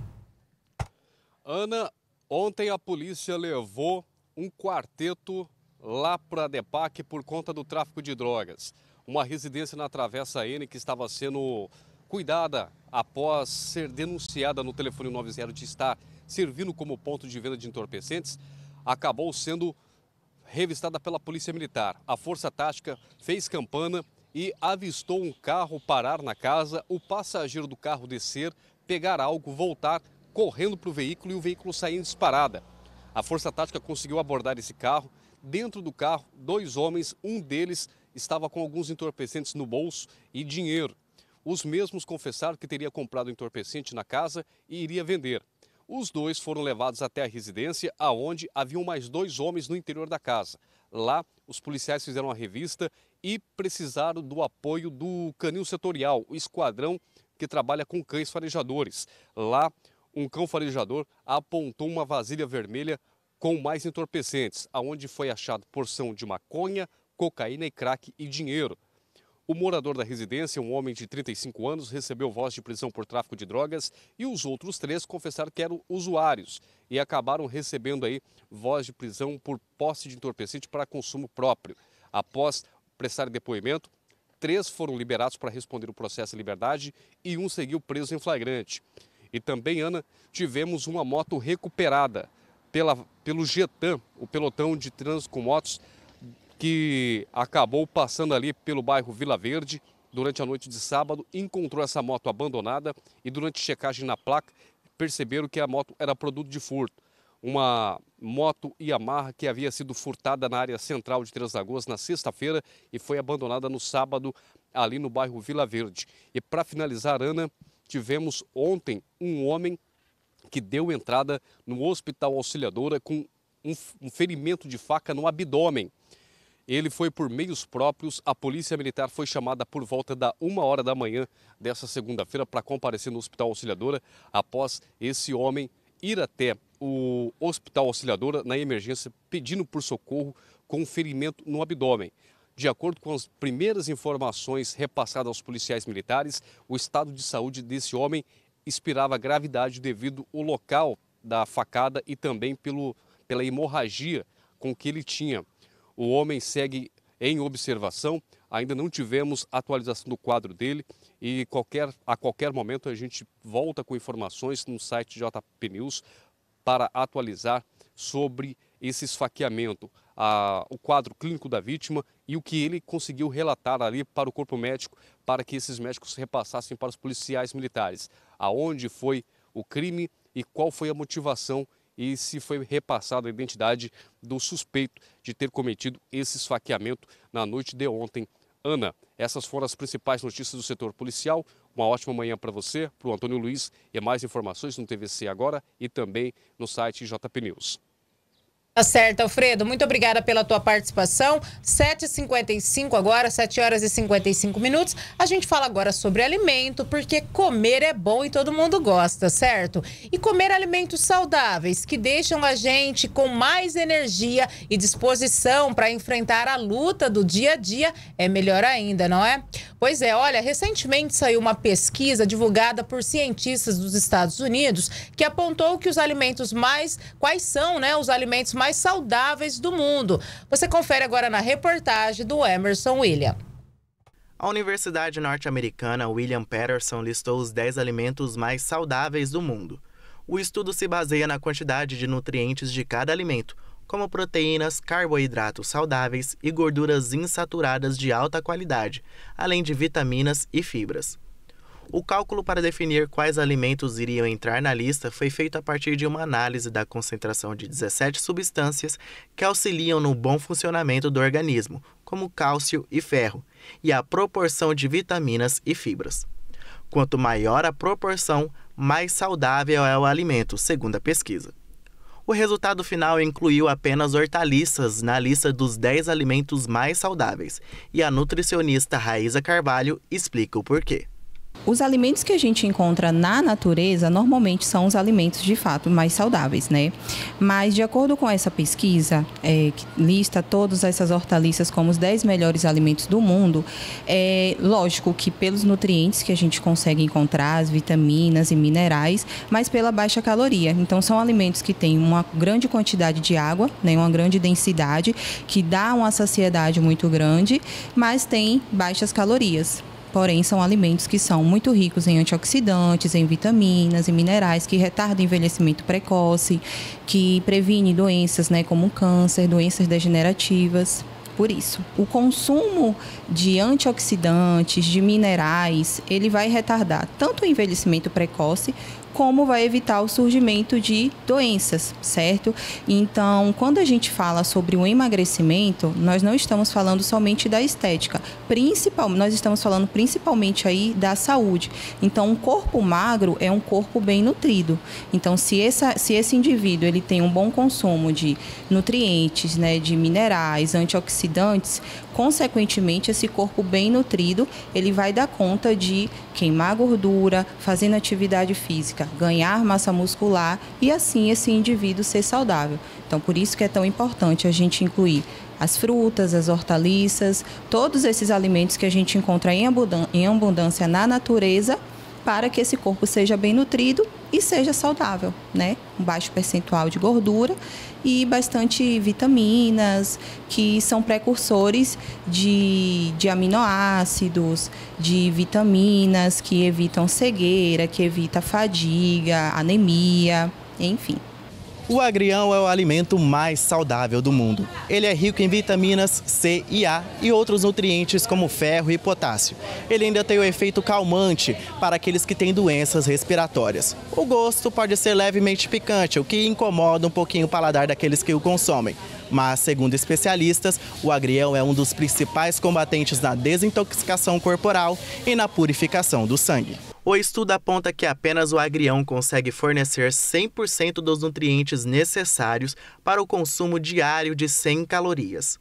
Ana, ontem a polícia levou um quarteto lá para a DEPAC por conta do tráfico de drogas. Uma residência na Travessa N que estava sendo cuidada após ser denunciada no telefone nove zero de estar servindo como ponto de venda de entorpecentes, acabou sendo revistada pela Polícia Militar. A Força Tática fez campana e avistou um carro parar na casa, o passageiro do carro descer, pegar algo, voltar correndo para o veículo e o veículo sair em disparada. A Força Tática conseguiu abordar esse carro. Dentro do carro, dois homens, um deles estava com alguns entorpecentes no bolso e dinheiro. Os mesmos confessaram que teria comprado entorpecente na casa e iria vender. Os dois foram levados até a residência, aonde haviam mais dois homens no interior da casa. Lá, os policiais fizeram a revista e precisaram do apoio do canil setorial, o esquadrão que trabalha com cães farejadores. Lá, um cão farejador apontou uma vasilha vermelha com mais entorpecentes, aonde foi achado porção de maconha, cocaína e crack e dinheiro. O morador da residência, um homem de trinta e cinco anos, recebeu voz de prisão por tráfico de drogas e os outros três confessaram que eram usuários e acabaram recebendo aí voz de prisão por posse de entorpecente para consumo próprio. Após prestar depoimento, três foram liberados para responder o processo em liberdade e um seguiu preso em flagrante. E também, Ana, tivemos uma moto recuperada pela, pelo Getan, o pelotão de trânsito com motos, que acabou passando ali pelo bairro Vila Verde durante a noite de sábado, encontrou essa moto abandonada e durante checagem na placa perceberam que a moto era produto de furto. Uma moto Yamaha que havia sido furtada na área central de Três Lagoas na sexta-feira e foi abandonada no sábado ali no bairro Vila Verde. E para finalizar, Ana, tivemos ontem um homem que deu entrada no Hospital Auxiliadora com um, um ferimento de faca no abdômen. Ele foi por meios próprios, a polícia militar foi chamada por volta da uma hora da manhã dessa segunda-feira para comparecer no Hospital Auxiliadora após esse homem ir até o Hospital Auxiliadora na emergência pedindo por socorro com um ferimento no abdômen. De acordo com as primeiras informações repassadas aos policiais militares, o estado de saúde desse homem expirava gravidade devido ao local da facada e também pelo, pela hemorragia com que ele tinha. O homem segue em observação, ainda não tivemos atualização do quadro dele e qualquer, a qualquer momento a gente volta com informações no site J P News para atualizar sobre esse esfaqueamento, a, o quadro clínico da vítima e o que ele conseguiu relatar ali para o corpo médico, para que esses médicos repassassem para os policiais militares, aonde foi o crime e qual foi a motivação e se foi repassada a identidade do suspeito de ter cometido esse esfaqueamento na noite de ontem. Ana, essas foram as principais notícias do setor policial. Uma ótima manhã para você, para o Antônio Luiz, e mais informações no T V C Agora e também no site J P News. Tá certo, Alfredo. Muito obrigada pela tua participação. sete e cinquenta e cinco agora, sete horas e cinquenta e cinco minutos. A gente fala agora sobre alimento, porque comer é bom e todo mundo gosta, certo? E comer alimentos saudáveis que deixam a gente com mais energia e disposição para enfrentar a luta do dia a dia é melhor ainda, não é? Pois é, olha, recentemente saiu uma pesquisa divulgada por cientistas dos Estados Unidos que apontou que os alimentos mais... Quais são, né, os alimentos mais saudáveis do mundo. Você confere agora na reportagem do Emerson William. A Universidade Norte-Americana William Patterson listou os dez alimentos mais saudáveis do mundo. O estudo se baseia na quantidade de nutrientes de cada alimento, como proteínas, carboidratos saudáveis e gorduras insaturadas de alta qualidade, além de vitaminas e fibras. O cálculo para definir quais alimentos iriam entrar na lista foi feito a partir de uma análise da concentração de dezessete substâncias que auxiliam no bom funcionamento do organismo, como cálcio e ferro, e a proporção de vitaminas e fibras. Quanto maior a proporção, mais saudável é o alimento, segundo a pesquisa. O resultado final incluiu apenas hortaliças na lista dos dez alimentos mais saudáveis, e a nutricionista Raíza Carvalho explica o porquê. Os alimentos que a gente encontra na natureza normalmente são os alimentos de fato mais saudáveis, né? Mas de acordo com essa pesquisa, é, que lista todas essas hortaliças como os dez melhores alimentos do mundo, é lógico que pelos nutrientes que a gente consegue encontrar, as vitaminas e minerais, mas pela baixa caloria. Então são alimentos que têm uma grande quantidade de água, né? Uma grande densidade, que dá uma saciedade muito grande, mas tem baixas calorias. Porém, são alimentos que são muito ricos em antioxidantes, em vitaminas e minerais, que retardam o envelhecimento precoce, que previnem doenças, né, como câncer, doenças degenerativas. Por isso, o consumo de antioxidantes, de minerais, ele vai retardar tanto o envelhecimento precoce, como vai evitar o surgimento de doenças, certo? Então, quando a gente fala sobre o emagrecimento, nós não estamos falando somente da estética, principal, nós estamos falando principalmente aí da saúde. Então, um corpo magro é um corpo bem nutrido. Então, se, essa, se esse indivíduo ele tem um bom consumo de nutrientes, né, de minerais, antioxidantes, consequentemente, esse corpo bem nutrido, ele vai dar conta de queimar gordura, fazendo atividade física, ganhar massa muscular e assim esse indivíduo ser saudável. Então, por isso que é tão importante a gente incluir as frutas, as hortaliças, todos esses alimentos que a gente encontra em abundância na natureza, para que esse corpo seja bem nutrido e seja saudável, né? Um baixo percentual de gordura e bastante vitaminas, que são precursores de, de aminoácidos, de vitaminas que evitam cegueira, que evita fadiga, anemia, enfim. O agrião é o alimento mais saudável do mundo. Ele é rico em vitaminas C e A e outros nutrientes como ferro e potássio. Ele ainda tem o efeito calmante para aqueles que têm doenças respiratórias. O gosto pode ser levemente picante, o que incomoda um pouquinho o paladar daqueles que o consomem. Mas, segundo especialistas, o agrião é um dos principais combatentes na desintoxicação corporal e na purificação do sangue. O estudo aponta que apenas o agrião consegue fornecer cem por cento dos nutrientes necessários para o consumo diário de cem calorias.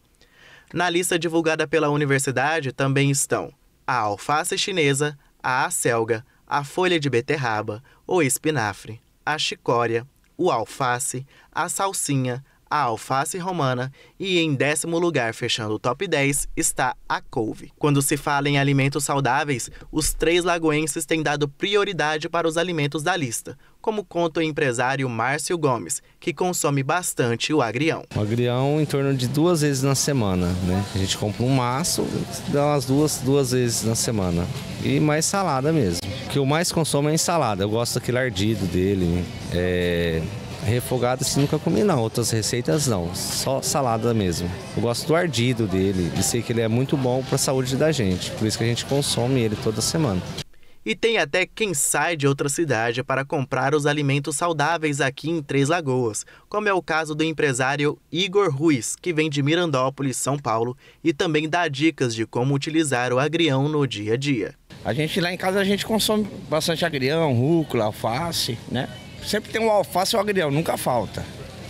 Na lista divulgada pela universidade também estão a alface chinesa, a acelga, a folha de beterraba, o espinafre, a chicória, o alface, a salsinha, a alface romana e, em décimo lugar, fechando o top dez, está a couve. Quando se fala em alimentos saudáveis, os três lagoenses têm dado prioridade para os alimentos da lista, como conta o empresário Márcio Gomes, que consome bastante o agrião. O agrião em torno de duas vezes na semana, né? A gente compra um maço, dá umas duas, duas vezes na semana. E mais salada mesmo. O que eu mais consumo é ensalada, eu gosto daquele ardido dele, é... refogado assim nunca comi não, outras receitas não, só salada mesmo. Eu gosto do ardido dele e sei que ele é muito bom para a saúde da gente, por isso que a gente consome ele toda semana. E tem até quem sai de outra cidade para comprar os alimentos saudáveis aqui em Três Lagoas, como é o caso do empresário Igor Ruiz, que vem de Mirandópolis, São Paulo, e também dá dicas de como utilizar o agrião no dia a dia. A gente lá em casa a gente consome bastante agrião, rúcula, alface, né? Sempre tem um alface ou agrião, nunca falta.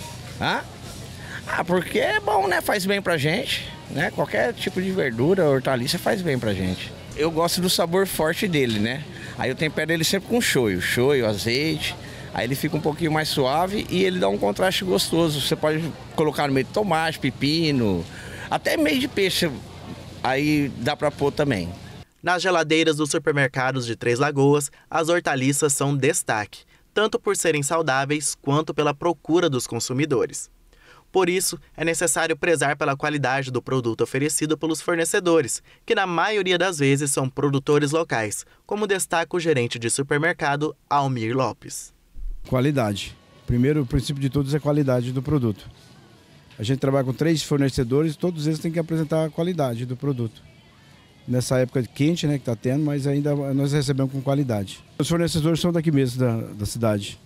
Hã? Ah, porque é bom, né? Faz bem pra gente, né? Qualquer tipo de verdura, hortaliça faz bem pra gente. Eu gosto do sabor forte dele, né? Aí eu tempero ele sempre com shoyu, shoyu, azeite. Aí ele fica um pouquinho mais suave e ele dá um contraste gostoso. Você pode colocar no meio de tomate, pepino, até meio de peixe. Aí dá pra pôr também. Nas geladeiras dos supermercados de Três Lagoas, as hortaliças são destaque, tanto por serem saudáveis quanto pela procura dos consumidores. Por isso, é necessário prezar pela qualidade do produto oferecido pelos fornecedores, que na maioria das vezes são produtores locais, como destaca o gerente de supermercado Almir Lopes. Qualidade. Primeiro, o princípio de todos é a qualidade do produto. A gente trabalha com três fornecedores, todos eles têm que apresentar a qualidade do produto. Nessa época quente, né, que está tendo, mas ainda nós recebemos com qualidade. Os fornecedores são daqui mesmo, da, da cidade.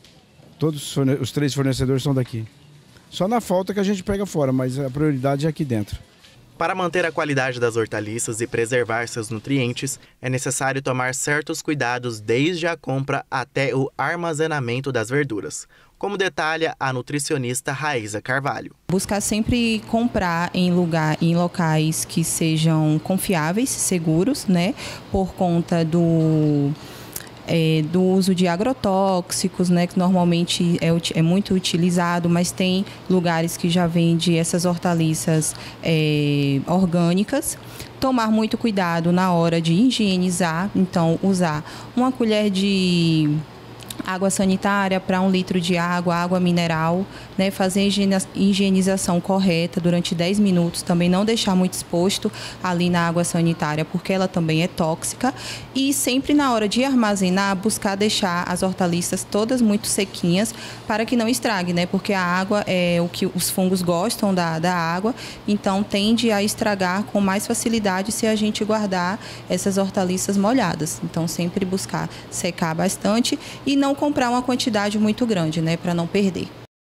Todos os três fornecedores são daqui. Só na falta que a gente pega fora, mas a prioridade é aqui dentro. Para manter a qualidade das hortaliças e preservar seus nutrientes, é necessário tomar certos cuidados desde a compra até o armazenamento das verduras, como detalha a nutricionista Raíza Carvalho. Buscar sempre comprar em, lugar, em locais que sejam confiáveis, seguros, né? Por conta do... É, do uso de agrotóxicos, né, que normalmente é, é muito utilizado, mas tem lugares que já vendem essas hortaliças é, orgânicas. Tomar muito cuidado na hora de higienizar, então usar uma colher de água sanitária para um litro de água, água mineral, né? Fazer a higienização correta durante dez minutos, também não deixar muito exposto ali na água sanitária, porque ela também é tóxica. E sempre na hora de armazenar, buscar deixar as hortaliças todas muito sequinhas para que não estrague, né? Porque a água é o que os fungos gostam da, da água, então tende a estragar com mais facilidade se a gente guardar essas hortaliças molhadas. Então sempre buscar secar bastante e não comprar uma quantidade muito grande, né, para não perder.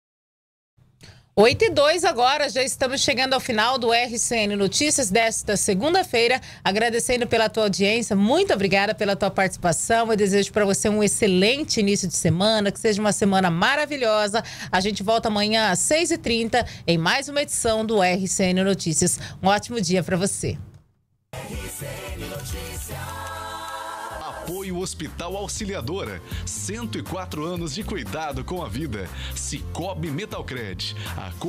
oito e dois agora, já estamos chegando ao final do R C N Notícias desta segunda-feira, agradecendo pela tua audiência, muito obrigada pela tua participação, eu desejo para você um excelente início de semana, que seja uma semana maravilhosa, a gente volta amanhã às seis e trinta em mais uma edição do R C N Notícias, um ótimo dia para você. R C N Notícias. Apoio Hospital Auxiliadora, cento e quatro anos de cuidado com a vida. Cicobi Metalcred. A